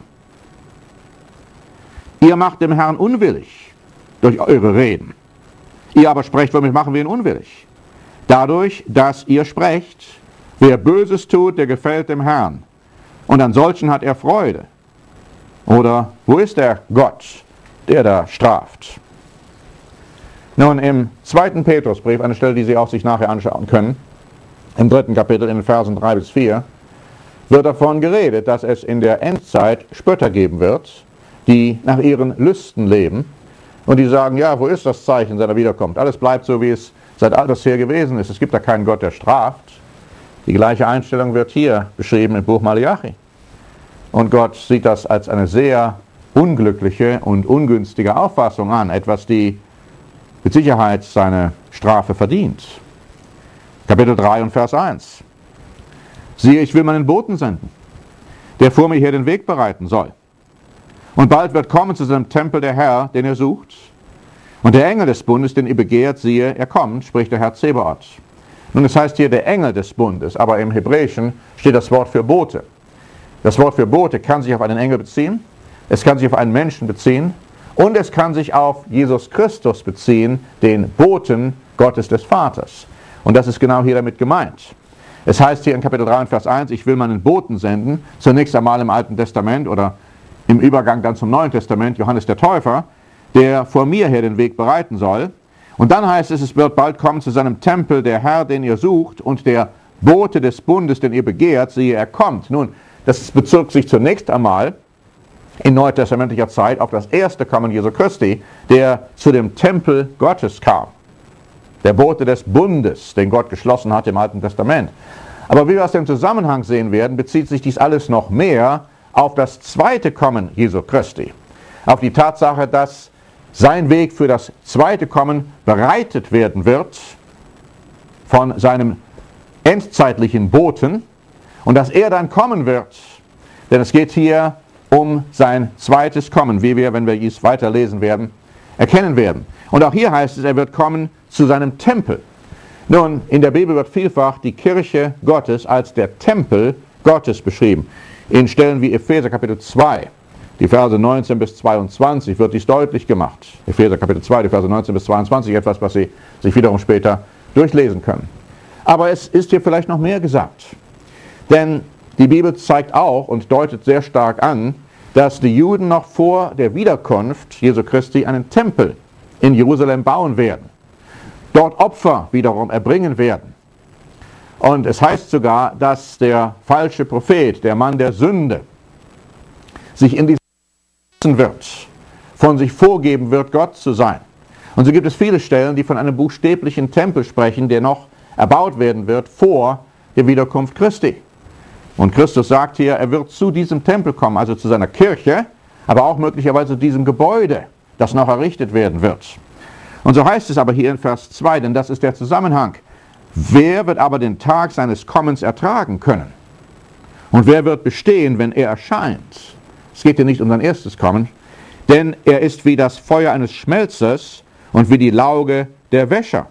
Ihr macht dem Herrn unwillig durch eure Reden. Ihr aber sprecht, womit machen wir ihn unwillig? Dadurch, dass ihr sprecht, wer Böses tut, der gefällt dem Herrn. Und an solchen hat er Freude. Oder wo ist der Gott, der da straft? Nun, im 2. Petrusbrief, eine Stelle, die Sie auch sich nachher anschauen können, im 3. Kapitel, in den Versen 3 bis 4, wird davon geredet, dass es in der Endzeit Spötter geben wird, die nach ihren Lüsten leben und die sagen, ja, wo ist das Zeichen seiner Wiederkunft? Alles bleibt so, wie es seit alters her gewesen ist. Es gibt da keinen Gott, der straft. Die gleiche Einstellung wird hier beschrieben im Buch Malachi. Und Gott sieht das als eine sehr unglückliche und ungünstige Auffassung an, etwas, die mit Sicherheit seine Strafe verdient. Kapitel 3 und Vers 1. Siehe, ich will meinen Boten senden, der vor mir hier den Weg bereiten soll. Und bald wird kommen zu seinem Tempel der Herr, den er sucht. Und der Engel des Bundes, den ihr begehrt, siehe, er kommt, spricht der Herr Zebaoth. Nun, es heißt hier der Engel des Bundes, aber im Hebräischen steht das Wort für Bote. Das Wort für Bote kann sich auf einen Engel beziehen, es kann sich auf einen Menschen beziehen und es kann sich auf Jesus Christus beziehen, den Boten Gottes des Vaters. Und das ist genau hier damit gemeint. Es heißt hier in Kapitel 3 und Vers 1, ich will meinen Boten senden, zunächst einmal im Alten Testament oder im Übergang dann zum Neuen Testament, Johannes der Täufer, der vor mir her den Weg bereiten soll. Und dann heißt es, es wird bald kommen zu seinem Tempel der Herr, den ihr sucht, und der Bote des Bundes, den ihr begehrt, siehe, er kommt. Nun, das bezog sich zunächst einmal in neutestamentlicher Zeit auf das erste Kommen Jesu Christi, der zu dem Tempel Gottes kam. Der Bote des Bundes, den Gott geschlossen hat im Alten Testament. Aber wie wir aus dem Zusammenhang sehen werden, bezieht sich dies alles noch mehr auf das zweite Kommen Jesu Christi. Auf die Tatsache, dass sein Weg für das zweite Kommen bereitet werden wird von seinem endzeitlichen Boten und dass er dann kommen wird. Denn es geht hier um sein zweites Kommen, wie wir, wenn wir dies weiterlesen werden, erkennen werden. Und auch hier heißt es, er wird kommen zu seinem Tempel. Nun, in der Bibel wird vielfach die Kirche Gottes als der Tempel Gottes beschrieben. In Stellen wie Epheser Kapitel 2, die Verse 19 bis 22, wird dies deutlich gemacht. Epheser Kapitel 2, die Verse 19 bis 22, etwas, was Sie sich wiederum später durchlesen können. Aber es ist hier vielleicht noch mehr gesagt. Denn die Bibel zeigt auch und deutet sehr stark an, dass die Juden noch vor der Wiederkunft Jesu Christi einen Tempel in Jerusalem bauen werden. Dort Opfer wiederum erbringen werden. Und es heißt sogar, dass der falsche Prophet, der Mann der Sünde, sich in diesem wird, von sich vorgeben wird, Gott zu sein. Und so gibt es viele Stellen, die von einem buchstäblichen Tempel sprechen, der noch erbaut werden wird vor der Wiederkunft Christi. Und Christus sagt hier, er wird zu diesem Tempel kommen, also zu seiner Kirche, aber auch möglicherweise zu diesem Gebäude, das noch errichtet werden wird. Und so heißt es aber hier in Vers 2, denn das ist der Zusammenhang. Wer wird aber den Tag seines Kommens ertragen können? Und wer wird bestehen, wenn er erscheint? Es geht hier nicht um sein erstes Kommen, denn er ist wie das Feuer eines Schmelzers und wie die Lauge der Wäscher.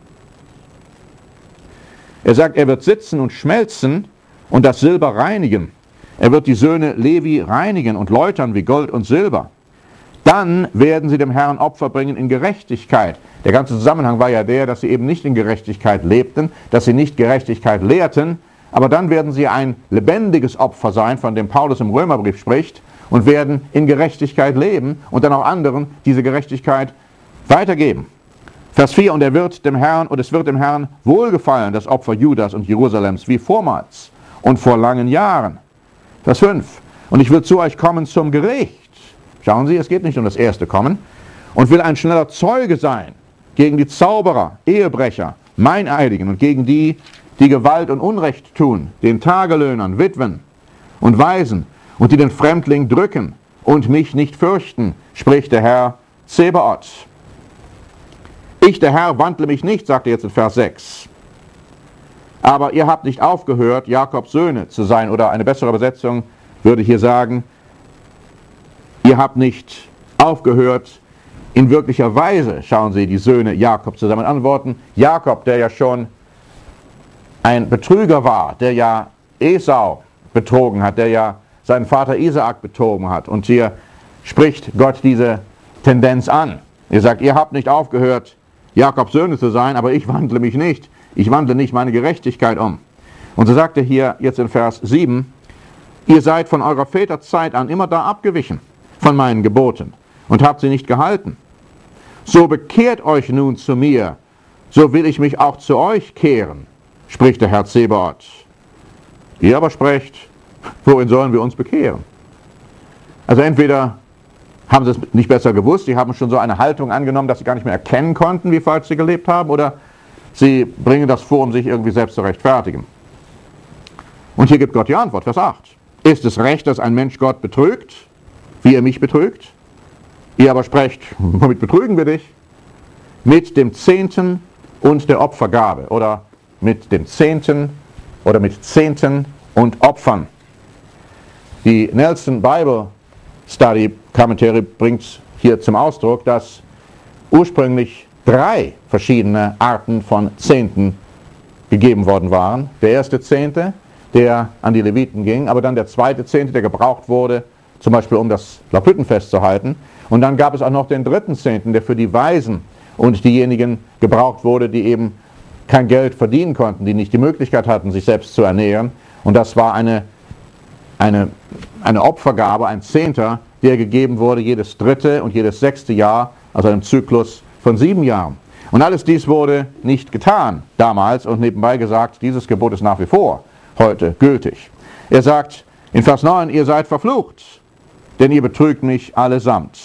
Er sagt, er wird sitzen und schmelzen und das Silber reinigen. Er wird die Söhne Levi reinigen und läutern wie Gold und Silber. Dann werden sie dem Herrn Opfer bringen in Gerechtigkeit. Der ganze Zusammenhang war ja der, dass sie eben nicht in Gerechtigkeit lebten, dass sie nicht Gerechtigkeit lehrten, aber dann werden sie ein lebendiges Opfer sein, von dem Paulus im Römerbrief spricht, und werden in Gerechtigkeit leben und dann auch anderen diese Gerechtigkeit weitergeben. Vers 4, und es wird dem Herrn wohlgefallen, das Opfer Judas und Jerusalems, wie vormals und vor langen Jahren. Vers 5, und ich will zu euch kommen zum Gericht. Schauen Sie, es geht nicht um das erste Kommen. Und will ein schneller Zeuge sein gegen die Zauberer, Ehebrecher, Meineidigen und gegen die, die Gewalt und Unrecht tun, den Tagelöhnern, Witwen und Waisen und die den Fremdling drücken und mich nicht fürchten, spricht der Herr Zebaoth. Ich, der Herr, wandle mich nicht, sagt er jetzt in Vers 6. Aber ihr habt nicht aufgehört, Jakobs Söhne zu sein. Oder eine bessere Übersetzung würde hier sagen, ihr habt nicht aufgehört, in wirklicher Weise, schauen Sie, die Söhne Jakobs zu sein. Mit anderen Worten, Jakob, der ja schon ein Betrüger war, der ja Esau betrogen hat, der ja seinen Vater Isaak betrogen hat. Und hier spricht Gott diese Tendenz an. Er sagt, ihr habt nicht aufgehört, Jakobs Söhne zu sein, aber ich wandle mich nicht. Ich wandle nicht meine Gerechtigkeit um. Und so sagt er hier jetzt in Vers 7, ihr seid von eurer Väterzeit an immer da abgewichen von meinen Geboten und habt sie nicht gehalten. So bekehrt euch nun zu mir, so will ich mich auch zu euch kehren, spricht der Herr Zebaoth. Ihr aber sprecht, worin sollen wir uns bekehren? Also entweder haben sie es nicht besser gewusst, sie haben schon so eine Haltung angenommen, dass sie gar nicht mehr erkennen konnten, wie falsch sie gelebt haben, oder sie bringen das vor, um sich irgendwie selbst zu rechtfertigen. Und hier gibt Gott die Antwort, Vers 8. Ist es recht, dass ein Mensch Gott betrügt, wie er mich betrügt? Ihr aber sprecht, womit betrügen wir dich? Mit dem Zehnten und der Opfergabe, oder mit dem Zehnten oder mit Zehnten und Opfern. Die Nelson Bible Study Commentary bringt hier zum Ausdruck, dass ursprünglich 3 verschiedene Arten von Zehnten gegeben worden waren. Der erste Zehnte, der an die Leviten ging, aber dann der zweite Zehnte, der gebraucht wurde, zum Beispiel um das Laubhüttenfest zu halten. Und dann gab es auch noch den dritten Zehnten, der für die Weisen und diejenigen gebraucht wurde, die eben kein Geld verdienen konnten, die nicht die Möglichkeit hatten, sich selbst zu ernähren. Und das war eine Opfergabe, ein Zehnter, der gegeben wurde jedes 3. und jedes 6. Jahr, also einem Zyklus von 7 Jahren. Und alles dies wurde nicht getan damals, und nebenbei gesagt, dieses Gebot ist nach wie vor heute gültig. Er sagt in Vers 9, ihr seid verflucht, denn ihr betrügt mich allesamt.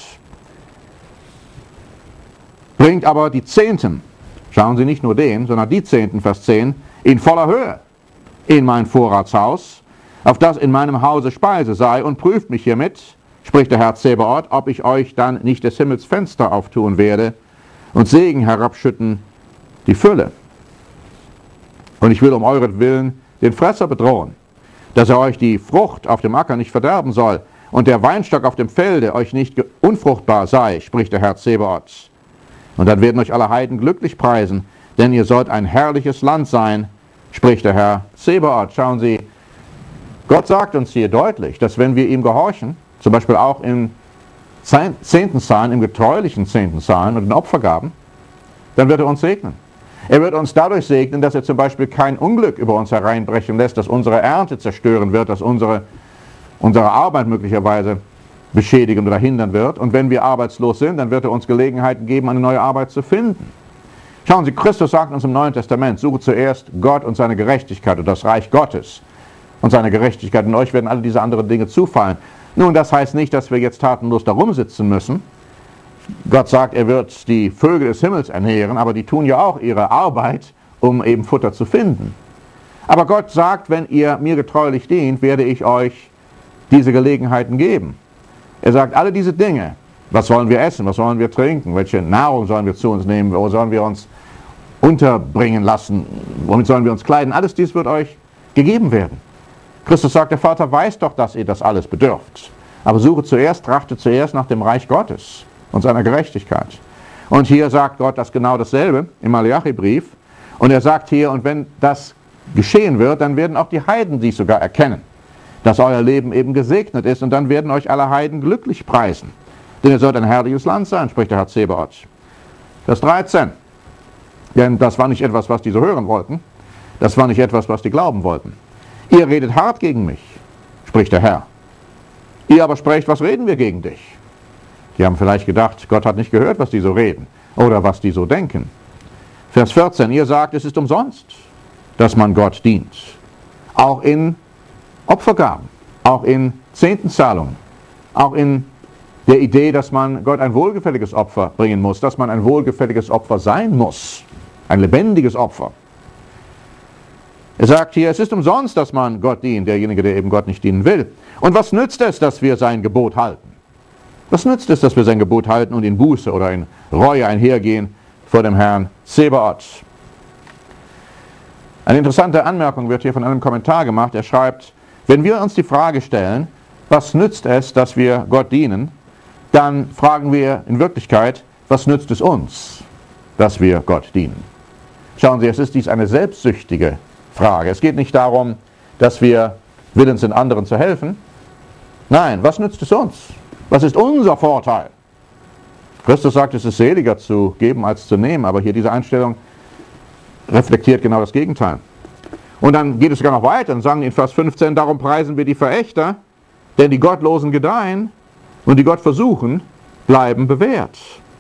Bringt aber die Zehnten, schauen Sie, nicht nur den, sondern die Zehnten, Vers 10, in voller Höhe in mein Vorratshaus, auf das in meinem Hause Speise sei, und prüft mich hiermit, spricht der Herr Zebaoth, ob ich euch dann nicht des Himmels Fenster auftun werde und Segen herabschütten, die Fülle. Und ich will um euretwillen den Fresser bedrohen, dass er euch die Frucht auf dem Acker nicht verderben soll und der Weinstock auf dem Felde euch nicht unfruchtbar sei, spricht der Herr Zebaoth. Und dann werden euch alle Heiden glücklich preisen, denn ihr sollt ein herrliches Land sein, spricht der Herr Zebaoth. Schauen Sie, Gott sagt uns hier deutlich, dass wenn wir ihm gehorchen, zum Beispiel auch im Zehnten zahlen, im getreulichen Zehnten zahlen und in Opfergaben, dann wird er uns segnen. Er wird uns dadurch segnen, dass er zum Beispiel kein Unglück über uns hereinbrechen lässt, das unsere Ernte zerstören wird, das unsere Arbeit möglicherweise beschädigen oder hindern wird. Und wenn wir arbeitslos sind, dann wird er uns Gelegenheiten geben, eine neue Arbeit zu finden. Schauen Sie, Christus sagt uns im Neuen Testament, suche zuerst Gott und seine Gerechtigkeit und das Reich Gottes und seine Gerechtigkeit, und euch werden alle diese anderen Dinge zufallen. Nun, das heißt nicht, dass wir jetzt tatenlos da rumsitzen müssen. Gott sagt, er wird die Vögel des Himmels ernähren, aber die tun ja auch ihre Arbeit, um eben Futter zu finden. Aber Gott sagt, wenn ihr mir getreulich dient, werde ich euch diese Gelegenheiten geben. Er sagt, alle diese Dinge, was sollen wir essen, was sollen wir trinken, welche Nahrung sollen wir zu uns nehmen, wo sollen wir uns unterbringen lassen, womit sollen wir uns kleiden, alles dies wird euch gegeben werden. Christus sagt, der Vater weiß doch, dass ihr das alles bedürft. Aber suche zuerst, trachte zuerst nach dem Reich Gottes und seiner Gerechtigkeit. Und hier sagt Gott das genau dasselbe im Malachi-Brief. Und er sagt hier, und wenn das geschehen wird, dann werden auch die Heiden dies sogar erkennen, dass euer Leben eben gesegnet ist, und dann werden euch alle Heiden glücklich preisen. Denn ihr sollt ein herrliches Land sein, spricht der Herr Zebaoth. Vers 13. Denn das war nicht etwas, was die so hören wollten. Das war nicht etwas, was die glauben wollten. Ihr redet hart gegen mich, spricht der Herr. Ihr aber sprecht, was reden wir gegen dich? Die haben vielleicht gedacht, Gott hat nicht gehört, was die so reden oder was die so denken. Vers 14, ihr sagt, es ist umsonst, dass man Gott dient. Auch in Opfergaben, auch in Zehntenzahlungen, auch in der Idee, dass man Gott ein wohlgefälliges Opfer bringen muss, dass man ein wohlgefälliges Opfer sein muss, ein lebendiges Opfer. Er sagt hier, es ist umsonst, dass man Gott dient, derjenige, der eben Gott nicht dienen will. Und was nützt es, dass wir sein Gebot halten? Was nützt es, dass wir sein Gebot halten und in Buße oder in Reue einhergehen vor dem Herrn Zebaoth? Eine interessante Anmerkung wird hier von einem Kommentar gemacht. Er schreibt, wenn wir uns die Frage stellen, was nützt es, dass wir Gott dienen, dann fragen wir in Wirklichkeit, was nützt es uns, dass wir Gott dienen? Schauen Sie, es ist dies eine selbstsüchtige Frage. Es geht nicht darum, dass wir willens sind, anderen zu helfen. Nein, was nützt es uns? Was ist unser Vorteil? Christus sagt, es ist seliger zu geben als zu nehmen, aber hier diese Einstellung reflektiert genau das Gegenteil. Und dann geht es sogar noch weiter und sagen in Vers 15, darum preisen wir die Verächter, denn die Gottlosen gedeihen und die Gott versuchen, bleiben bewährt.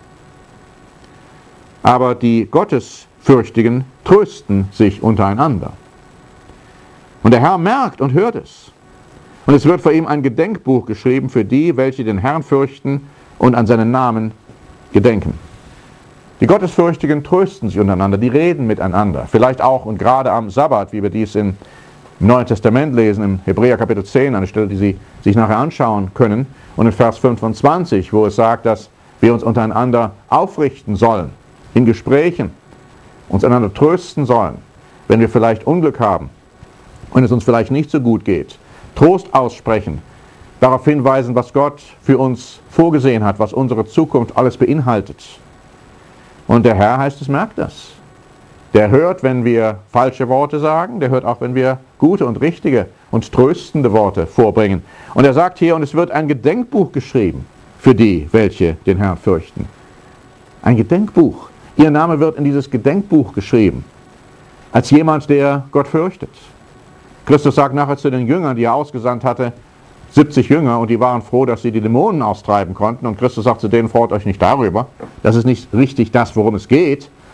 Aber die Gottesfürchtigen trösten sich untereinander. Und der Herr merkt und hört es. Und es wird vor ihm ein Gedenkbuch geschrieben für die, welche den Herrn fürchten und an seinen Namen gedenken. Die Gottesfürchtigen trösten sich untereinander, die reden miteinander. Vielleicht auch und gerade am Sabbat, wie wir dies im Neuen Testament lesen, im Hebräer Kapitel 10, eine Stelle, die Sie sich nachher anschauen können. Und in Vers 25, wo es sagt, dass wir uns untereinander aufrichten sollen, in Gesprächen, uns einander trösten sollen, wenn wir vielleicht Unglück haben und es uns vielleicht nicht so gut geht. Trost aussprechen, darauf hinweisen, was Gott für uns vorgesehen hat, was unsere Zukunft alles beinhaltet. Und der Herr, heißt es, merkt das. Der hört, wenn wir falsche Worte sagen, der hört auch, wenn wir gute und richtige und tröstende Worte vorbringen. Und er sagt hier, und es wird ein Gedenkbuch geschrieben für die, welche den Herrn fürchten. Ein Gedenkbuch. Ihr Name wird in dieses Gedenkbuch geschrieben, als jemand, der Gott fürchtet. Christus sagt nachher zu den Jüngern, die er ausgesandt hatte, 70 Jünger, und die waren froh, dass sie die Dämonen austreiben konnten. Und Christus sagt zu denen, freut euch nicht darüber. Das ist nicht richtig das, worum es geht.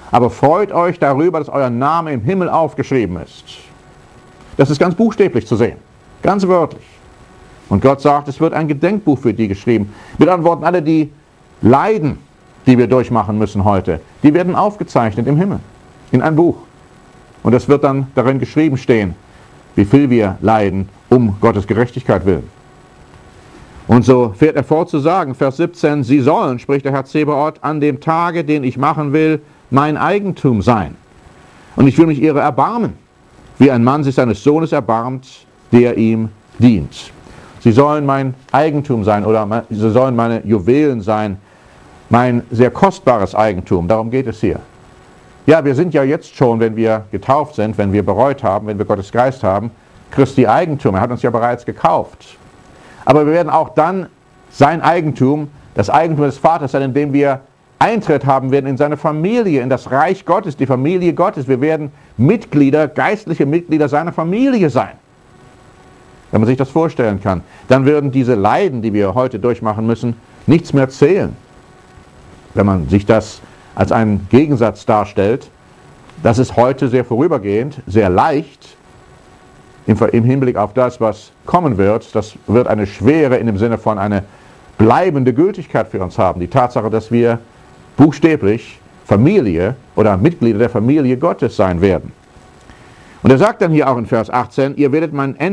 Aber freut euch darüber, dass euer Name im Himmel aufgeschrieben ist. Das ist ganz buchstäblich zu sehen, ganz wörtlich. Und Gott sagt, es wird ein Gedenkbuch für die geschrieben. Mit anderen Worten, alle die Leiden, die wir durchmachen müssen heute, die werden aufgezeichnet im Himmel, in ein Buch. Und es wird dann darin geschrieben stehen, wie viel wir leiden, um Gottes Gerechtigkeit willen. Und so fährt er fort zu sagen, Vers 17, sie sollen, spricht der Herr Zebaoth, an dem Tage, den ich machen will, mein Eigentum sein. Und ich will mich ihrer erbarmen, wie ein Mann sich seines Sohnes erbarmt, der ihm dient. Sie sollen mein Eigentum sein oder sie sollen meine Juwelen sein, mein sehr kostbares Eigentum. Darum geht es hier. Ja, wir sind ja jetzt schon, wenn wir getauft sind, wenn wir bereut haben, wenn wir Gottes Geist haben, Christi Eigentum. Er hat uns ja bereits gekauft. Aber wir werden auch dann sein Eigentum, das Eigentum des Vaters sein, indem wir Eintritt haben werden in seine Familie, in das Reich Gottes, die Familie Gottes. Wir werden Mitglieder, geistliche Mitglieder seiner Familie sein. Wenn man sich das vorstellen kann, dann würden diese Leiden, die wir heute durchmachen müssen, nichts mehr zählen. Wenn man sich das als einen Gegensatz darstellt, das ist heute sehr vorübergehend, sehr leicht, im Hinblick auf das, was kommen wird. Das wird eine Schwere in dem Sinne von eine bleibende Gültigkeit für uns haben. Die Tatsache, dass wir buchstäblich Familie oder Mitglieder der Familie Gottes sein werden. Und er sagt dann hier auch in Vers 18, ihr werdet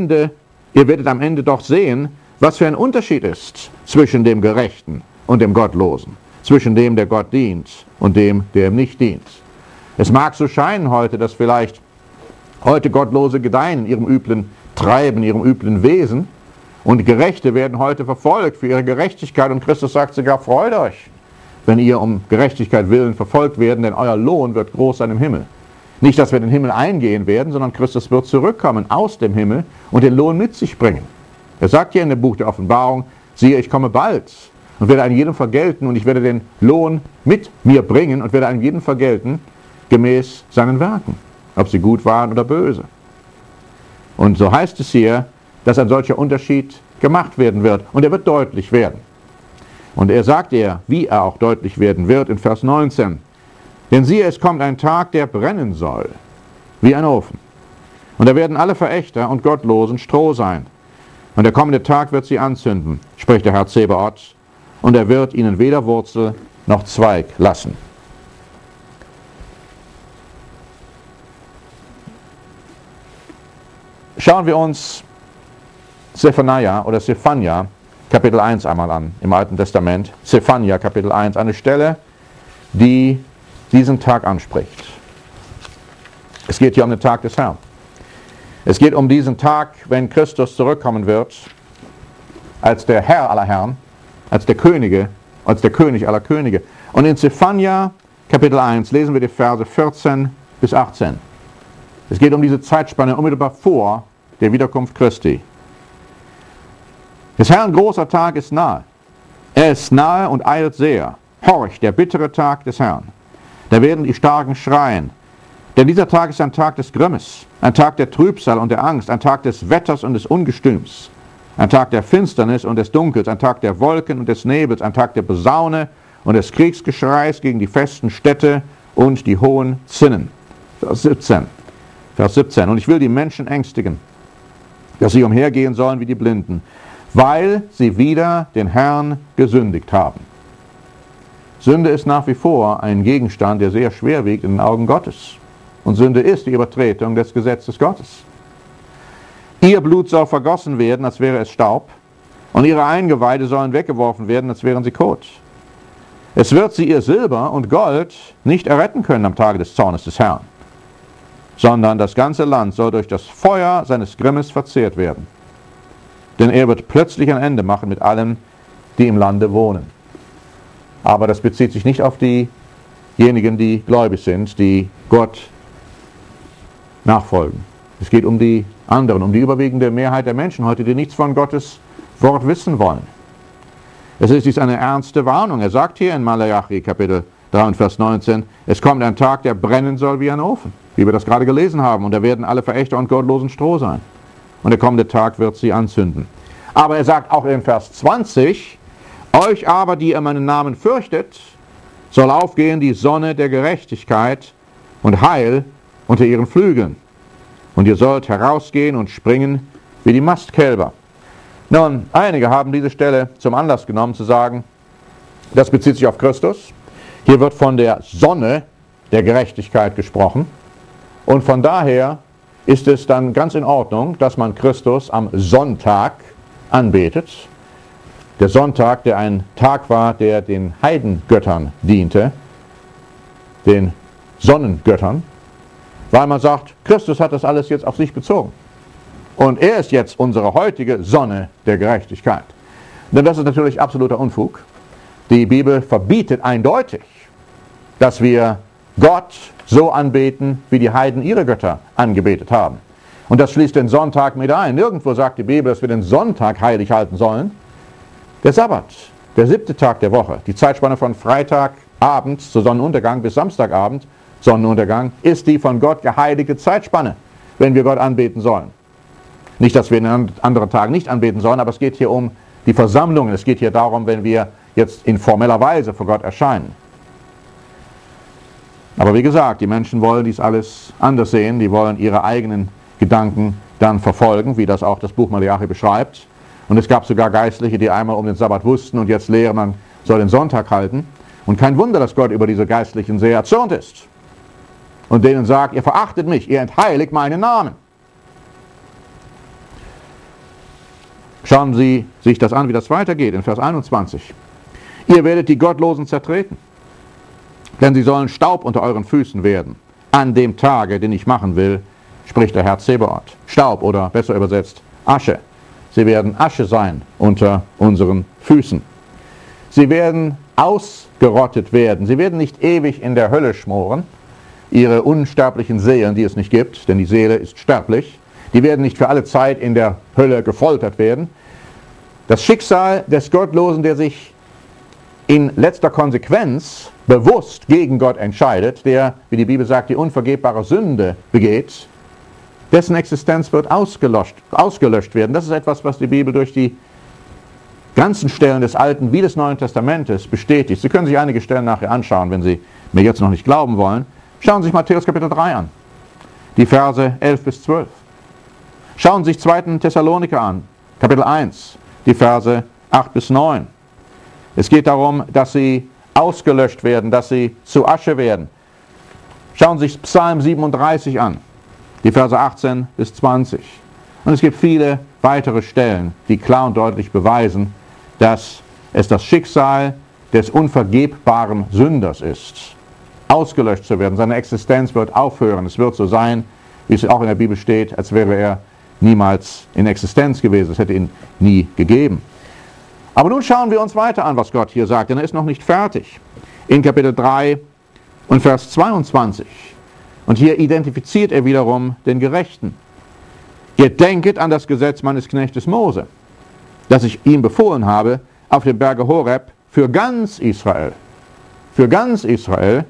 am Ende doch sehen, was für ein Unterschied ist zwischen dem Gerechten und dem Gottlosen, zwischen dem, der Gott dient und dem, der ihm nicht dient. Es mag so scheinen heute, dass vielleicht heute Gottlose gedeihen in ihrem üblen Treiben, in ihrem üblen Wesen und Gerechte werden heute verfolgt für ihre Gerechtigkeit und Christus sagt sogar, freut euch, wenn ihr um Gerechtigkeit willen verfolgt werden, denn euer Lohn wird groß sein im Himmel. Nicht, dass wir in den Himmel eingehen werden, sondern Christus wird zurückkommen aus dem Himmel und den Lohn mit sich bringen. Er sagt hier in dem Buch der Offenbarung, siehe, ich komme bald und werde an jedem vergelten und ich werde den Lohn mit mir bringen und werde an jedem vergelten gemäß seinen Werken, ob sie gut waren oder böse. Und so heißt es hier, dass ein solcher Unterschied gemacht werden wird und er wird deutlich werden. Und er sagt wie er auch deutlich werden wird in Vers 19. Denn siehe, es kommt ein Tag, der brennen soll, wie ein Ofen. Und da werden alle Verächter und Gottlosen Stroh sein. Und der kommende Tag wird sie anzünden, spricht der Herr Zebaoth, und er wird ihnen weder Wurzel noch Zweig lassen. Schauen wir uns Zephania oder Zephania Kapitel 1 einmal an, im Alten Testament. Zephania Kapitel 1, eine Stelle, die diesen Tag anspricht. Es geht hier um den Tag des Herrn. Es geht um diesen Tag, wenn Christus zurückkommen wird, als der Herr aller Herren, als der König aller Könige. Und in Zephania Kapitel 1 lesen wir die Verse 14 bis 18. Es geht um diese Zeitspanne unmittelbar vor der Wiederkunft Christi. Des Herrn großer Tag ist nahe. Er ist nahe und eilt sehr. Horch, der bittere Tag des Herrn. Da werden die Starken schreien. Denn dieser Tag ist ein Tag des Grimmes, ein Tag der Trübsal und der Angst, ein Tag des Wetters und des Ungestüms, ein Tag der Finsternis und des Dunkels, ein Tag der Wolken und des Nebels, ein Tag der Posaune und des Kriegsgeschreis gegen die festen Städte und die hohen Zinnen. Vers 17. Und ich will die Menschen ängstigen, dass sie umhergehen sollen wie die Blinden, weil sie wieder den Herrn gesündigt haben. Sünde ist nach wie vor ein Gegenstand, der sehr schwer wiegt in den Augen Gottes. Und Sünde ist die Übertretung des Gesetzes Gottes. Ihr Blut soll vergossen werden, als wäre es Staub, und ihre Eingeweide sollen weggeworfen werden, als wären sie Kot. Es wird sie ihr Silber und Gold nicht erretten können am Tage des Zornes des Herrn, sondern das ganze Land soll durch das Feuer seines Grimmes verzehrt werden. Denn er wird plötzlich ein Ende machen mit allen, die im Lande wohnen. Aber das bezieht sich nicht auf diejenigen, die gläubig sind, die Gott nachfolgen. Es geht um die anderen, um die überwiegende Mehrheit der Menschen heute, die nichts von Gottes Wort wissen wollen. Es ist eine ernste Warnung. Er sagt hier in Malachi Kapitel 3 und Vers 19, es kommt ein Tag, der brennen soll wie ein Ofen, wie wir das gerade gelesen haben, und da werden alle Verächter und Gottlosen Stroh sein. Und der kommende Tag wird sie anzünden. Aber er sagt auch in Vers 20, euch aber, die ihr meinen Namen fürchtet, soll aufgehen die Sonne der Gerechtigkeit und Heil unter ihren Flügeln. Und ihr sollt herausgehen und springen wie die Mastkälber. Nun, einige haben diese Stelle zum Anlass genommen zu sagen, das bezieht sich auf Christus. Hier wird von der Sonne der Gerechtigkeit gesprochen. Und von daher ist es dann ganz in Ordnung, dass man Christus am Sonntag anbetet. Der Sonntag, der ein Tag war, der den Heidengöttern diente, den Sonnengöttern, weil man sagt, Christus hat das alles jetzt auf sich bezogen. Und er ist jetzt unsere heutige Sonne der Gerechtigkeit. Denn das ist natürlich absoluter Unfug. Die Bibel verbietet eindeutig, dass wir Gott so anbeten, wie die Heiden ihre Götter angebetet haben. Und das schließt den Sonntag mit ein. Nirgendwo sagt die Bibel, dass wir den Sonntag heilig halten sollen. Der Sabbat, der 7. Tag der Woche, die Zeitspanne von Freitagabend zu Sonnenuntergang bis Samstagabend, Sonnenuntergang, ist die von Gott geheiligte Zeitspanne, wenn wir Gott anbeten sollen. Nicht, dass wir in anderen Tagen nicht anbeten sollen, aber es geht hier um die Versammlungen. Es geht hier darum, wenn wir jetzt in formeller Weise vor Gott erscheinen. Aber wie gesagt, die Menschen wollen dies alles anders sehen. Die wollen ihre eigenen Gedanken dann verfolgen, wie das auch das Buch Malachi beschreibt. Und es gab sogar Geistliche, die einmal um den Sabbat wussten und jetzt lehren, man soll den Sonntag halten. Und kein Wunder, dass Gott über diese Geistlichen sehr erzürnt ist. Und denen sagt, ihr verachtet mich, ihr entheiligt meinen Namen. Schauen Sie sich das an, wie das weitergeht in Vers 21. Ihr werdet die Gottlosen zertreten, denn sie sollen Staub unter euren Füßen werden. An dem Tage, den ich machen will, spricht der Herr Zebaoth. Staub oder besser übersetzt Asche. Sie werden Asche sein unter unseren Füßen. Sie werden ausgerottet werden. Sie werden nicht ewig in der Hölle schmoren. Ihre unsterblichen Seelen, die es nicht gibt, denn die Seele ist sterblich, die werden nicht für alle Zeit in der Hölle gefoltert werden. Das Schicksal des Gottlosen, der sich in letzter Konsequenz bewusst gegen Gott entscheidet, der, wie die Bibel sagt, die unvergebbare Sünde begeht, dessen Existenz wird ausgelöscht werden. Das ist etwas, was die Bibel durch die ganzen Stellen des Alten wie des Neuen Testamentes bestätigt. Sie können sich einige Stellen nachher anschauen, wenn Sie mir jetzt noch nicht glauben wollen. Schauen Sie sich Matthäus Kapitel 3 an, die Verse 11 bis 12. Schauen Sie sich 2. Thessaloniker an, Kapitel 1, die Verse 8 bis 9. Es geht darum, dass sie ausgelöscht werden, dass sie zu Asche werden. Schauen Sie sich Psalm 37 an, die Verse 18 bis 20. Und es gibt viele weitere Stellen, die klar und deutlich beweisen, dass es das Schicksal des unvergebbaren Sünders ist, ausgelöscht zu werden. Seine Existenz wird aufhören. Es wird so sein, wie es auch in der Bibel steht, als wäre er niemals in Existenz gewesen. Es hätte ihn nie gegeben. Aber nun schauen wir uns weiter an, was Gott hier sagt, denn er ist noch nicht fertig. In Kapitel 3 und Vers 22. Und hier identifiziert er wiederum den Gerechten. Gedenket an das Gesetz meines Knechtes Mose, das ich ihm befohlen habe auf dem Berge Horeb für ganz Israel. Für ganz Israel,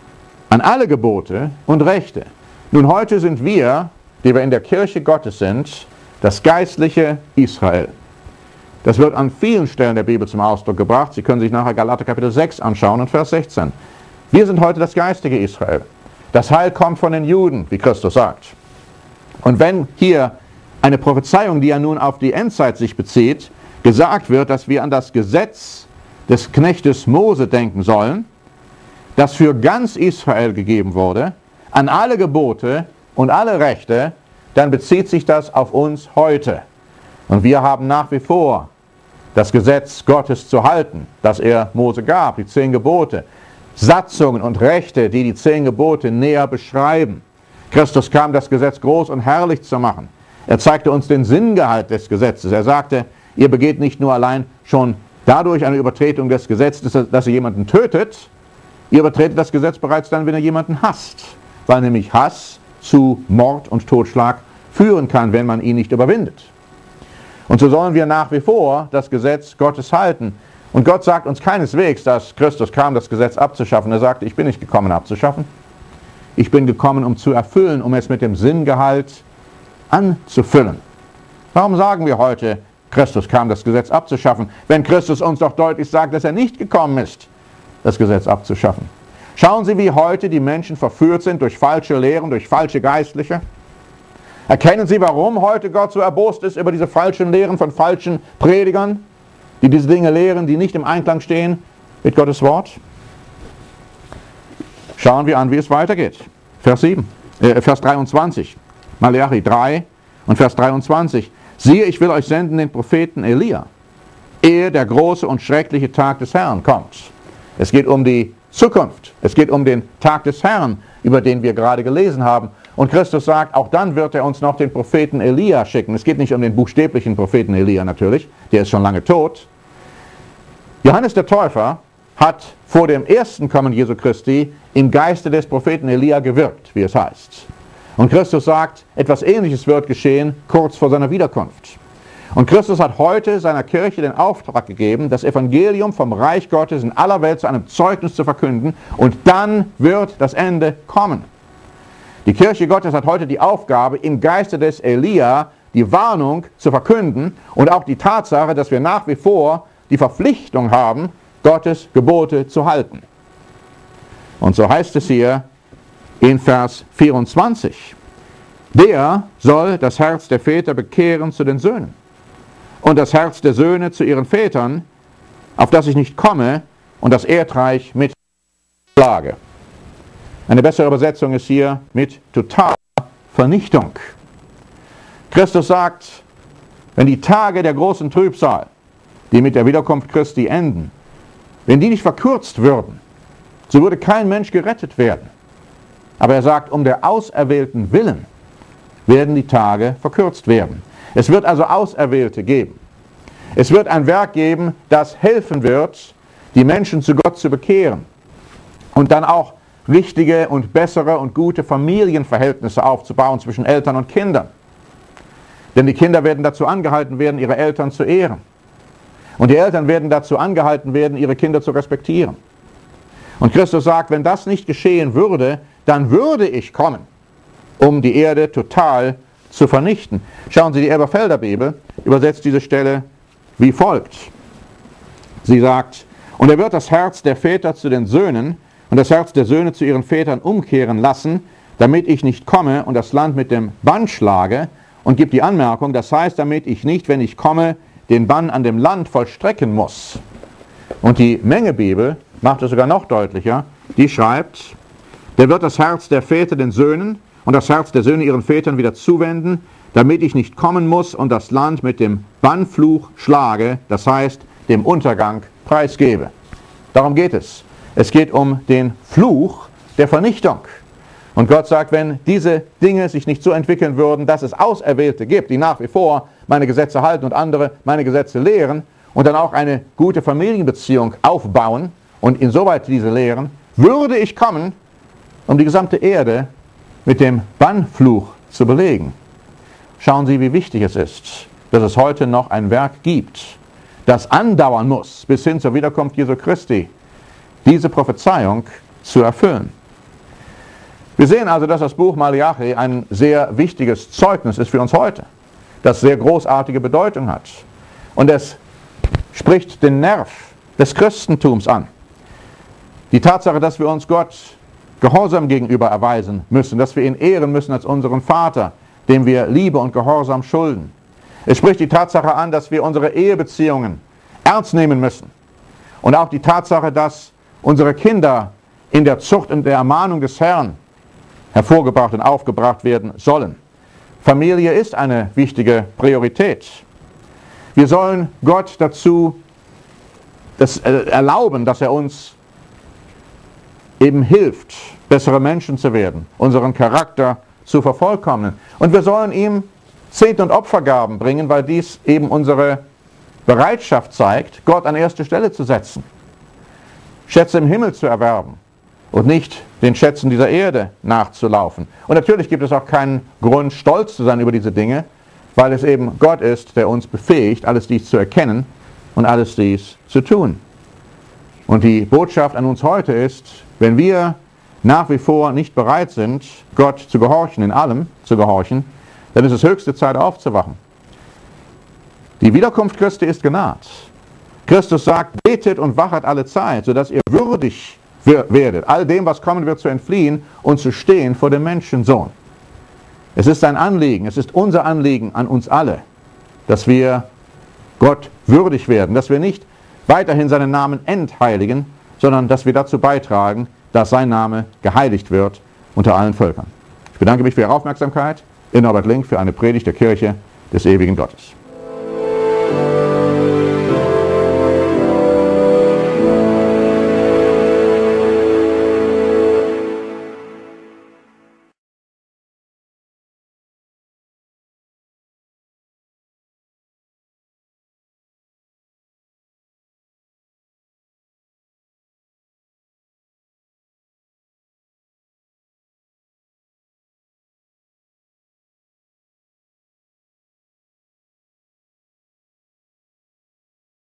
an alle Gebote und Rechte. Nun, heute sind wir, die wir in der Kirche Gottes sind, das geistliche Israel. Das wird an vielen Stellen der Bibel zum Ausdruck gebracht. Sie können sich nachher Galater Kapitel 6 anschauen und Vers 16. Wir sind heute das geistige Israel. Das Heil kommt von den Juden, wie Christus sagt. Und wenn hier eine Prophezeiung, die ja nun auf die Endzeit sich bezieht, gesagt wird, dass wir an das Gesetz des Knechtes Mose denken sollen, das für ganz Israel gegeben wurde, an alle Gebote und alle Rechte, dann bezieht sich das auf uns heute. Und wir haben nach wie vor das Gesetz Gottes zu halten, das er Mose gab, die 10 Gebote, Satzungen und Rechte, die die 10 Gebote näher beschreiben. Christus kam, das Gesetz groß und herrlich zu machen. Er zeigte uns den Sinngehalt des Gesetzes. Er sagte, ihr begeht nicht nur allein schon dadurch eine Übertretung des Gesetzes, dass ihr jemanden tötet, ihr übertretet das Gesetz bereits dann, wenn ihr jemanden hasst, weil nämlich Hass zu Mord und Totschlag führen kann, wenn man ihn nicht überwindet. Und so sollen wir nach wie vor das Gesetz Gottes halten. Und Gott sagt uns keineswegs, dass Christus kam, das Gesetz abzuschaffen. Er sagte, ich bin nicht gekommen abzuschaffen. Ich bin gekommen, um zu erfüllen, um es mit dem Sinngehalt anzufüllen. Warum sagen wir heute, Christus kam, das Gesetz abzuschaffen, wenn Christus uns doch deutlich sagt, dass er nicht gekommen ist, das Gesetz abzuschaffen. Schauen Sie, wie heute die Menschen verführt sind durch falsche Lehren, durch falsche Geistliche. Erkennen Sie, warum heute Gott so erbost ist über diese falschen Lehren von falschen Predigern, die diese Dinge lehren, die nicht im Einklang stehen mit Gottes Wort? Schauen wir an, wie es weitergeht. Vers 23. Malachi 3 und Vers 23. Siehe, ich will euch senden den Propheten Elia, ehe der große und schreckliche Tag des Herrn kommt. Es geht um die Zukunft. Es geht um den Tag des Herrn, über den wir gerade gelesen haben. Und Christus sagt, auch dann wird er uns noch den Propheten Elia schicken. Es geht nicht um den buchstäblichen Propheten Elia natürlich, der ist schon lange tot. Johannes der Täufer hat vor dem ersten Kommen Jesu Christi im Geiste des Propheten Elia gewirkt, wie es heißt. Und Christus sagt, etwas Ähnliches wird geschehen kurz vor seiner Wiederkunft. Und Christus hat heute seiner Kirche den Auftrag gegeben, das Evangelium vom Reich Gottes in aller Welt zu einem Zeugnis zu verkünden, und dann wird das Ende kommen. Die Kirche Gottes hat heute die Aufgabe, im Geiste des Elia die Warnung zu verkünden und auch die Tatsache, dass wir nach wie vor die Verpflichtung haben, Gottes Gebote zu halten. Und so heißt es hier in Vers 24, der soll das Herz der Väter bekehren zu den Söhnen und das Herz der Söhne zu ihren Vätern, auf das ich nicht komme und das Erdreich mit schlage. Eine bessere Übersetzung ist hier mit totaler Vernichtung. Christus sagt, wenn die Tage der großen Trübsal, die mit der Wiederkunft Christi enden, wenn die nicht verkürzt würden, so würde kein Mensch gerettet werden. Aber er sagt, um der Auserwählten willen werden die Tage verkürzt werden. Es wird also Auserwählte geben. Es wird ein Werk geben, das helfen wird, die Menschen zu Gott zu bekehren und dann auch richtige und bessere und gute Familienverhältnisse aufzubauen zwischen Eltern und Kindern. Denn die Kinder werden dazu angehalten werden, ihre Eltern zu ehren. Und die Eltern werden dazu angehalten werden, ihre Kinder zu respektieren. Und Christus sagt, wenn das nicht geschehen würde, dann würde ich kommen, um die Erde total zu vernichten. Schauen Sie, die Elberfelder Bibel übersetzt diese Stelle wie folgt. Sie sagt, und er wird das Herz der Väter zu den Söhnen und das Herz der Söhne zu ihren Vätern umkehren lassen, damit ich nicht komme und das Land mit dem Bann schlage, und gibt die Anmerkung, das heißt, damit ich nicht, wenn ich komme, den Bann an dem Land vollstrecken muss. Und die Mengebibel macht es sogar noch deutlicher. Die schreibt, der wird das Herz der Väter den Söhnen und das Herz der Söhne ihren Vätern wieder zuwenden, damit ich nicht kommen muss und das Land mit dem Bannfluch schlage, das heißt, dem Untergang preisgebe. Darum geht es. Es geht um den Fluch der Vernichtung. Und Gott sagt, wenn diese Dinge sich nicht so entwickeln würden, dass es Auserwählte gibt, die nach wie vor meine Gesetze halten und andere meine Gesetze lehren und dann auch eine gute Familienbeziehung aufbauen und insoweit diese lehren, würde ich kommen, um die gesamte Erde mit dem Bannfluch zu belegen. Schauen Sie, wie wichtig es ist, dass es heute noch ein Werk gibt, das andauern muss, bis hin zur Wiederkunft Jesu Christi, diese Prophezeiung zu erfüllen. Wir sehen also, dass das Buch Malachi ein sehr wichtiges Zeugnis ist für uns heute, das sehr großartige Bedeutung hat. Und es spricht den Nerv des Christentums an. Die Tatsache, dass wir uns Gott Gehorsam gegenüber erweisen müssen, dass wir ihn ehren müssen als unseren Vater, dem wir Liebe und Gehorsam schulden. Es spricht die Tatsache an, dass wir unsere Ehebeziehungen ernst nehmen müssen. Und auch die Tatsache, dass unsere Kinder in der Zucht und der Ermahnung des Herrn hervorgebracht und aufgebracht werden sollen. Familie ist eine wichtige Priorität. Wir sollen Gott dazu erlauben, dass er uns eben hilft, bessere Menschen zu werden, unseren Charakter zu vervollkommnen. Und wir sollen ihm Zehnten- und Opfergaben bringen, weil dies eben unsere Bereitschaft zeigt, Gott an erste Stelle zu setzen, Schätze im Himmel zu erwerben und nicht den Schätzen dieser Erde nachzulaufen. Und natürlich gibt es auch keinen Grund, stolz zu sein über diese Dinge, weil es eben Gott ist, der uns befähigt, alles dies zu erkennen und alles dies zu tun. Und die Botschaft an uns heute ist, wenn wir nach wie vor nicht bereit sind, Gott zu gehorchen, in allem zu gehorchen, dann ist es höchste Zeit aufzuwachen. Die Wiederkunft Christi ist genaht. Christus sagt, betet und wachet alle Zeit, sodass ihr würdig werdet, all dem, was kommen wird, zu entfliehen und zu stehen vor dem Menschensohn. Es ist sein Anliegen, es ist unser Anliegen an uns alle, dass wir Gott würdig werden, dass wir nicht weiterhin seinen Namen entheiligen, sondern dass wir dazu beitragen, dass sein Name geheiligt wird unter allen Völkern. Ich bedanke mich für Ihre Aufmerksamkeit. Ihr Norbert Link für eine Predigt der Kirche des ewigen Gottes.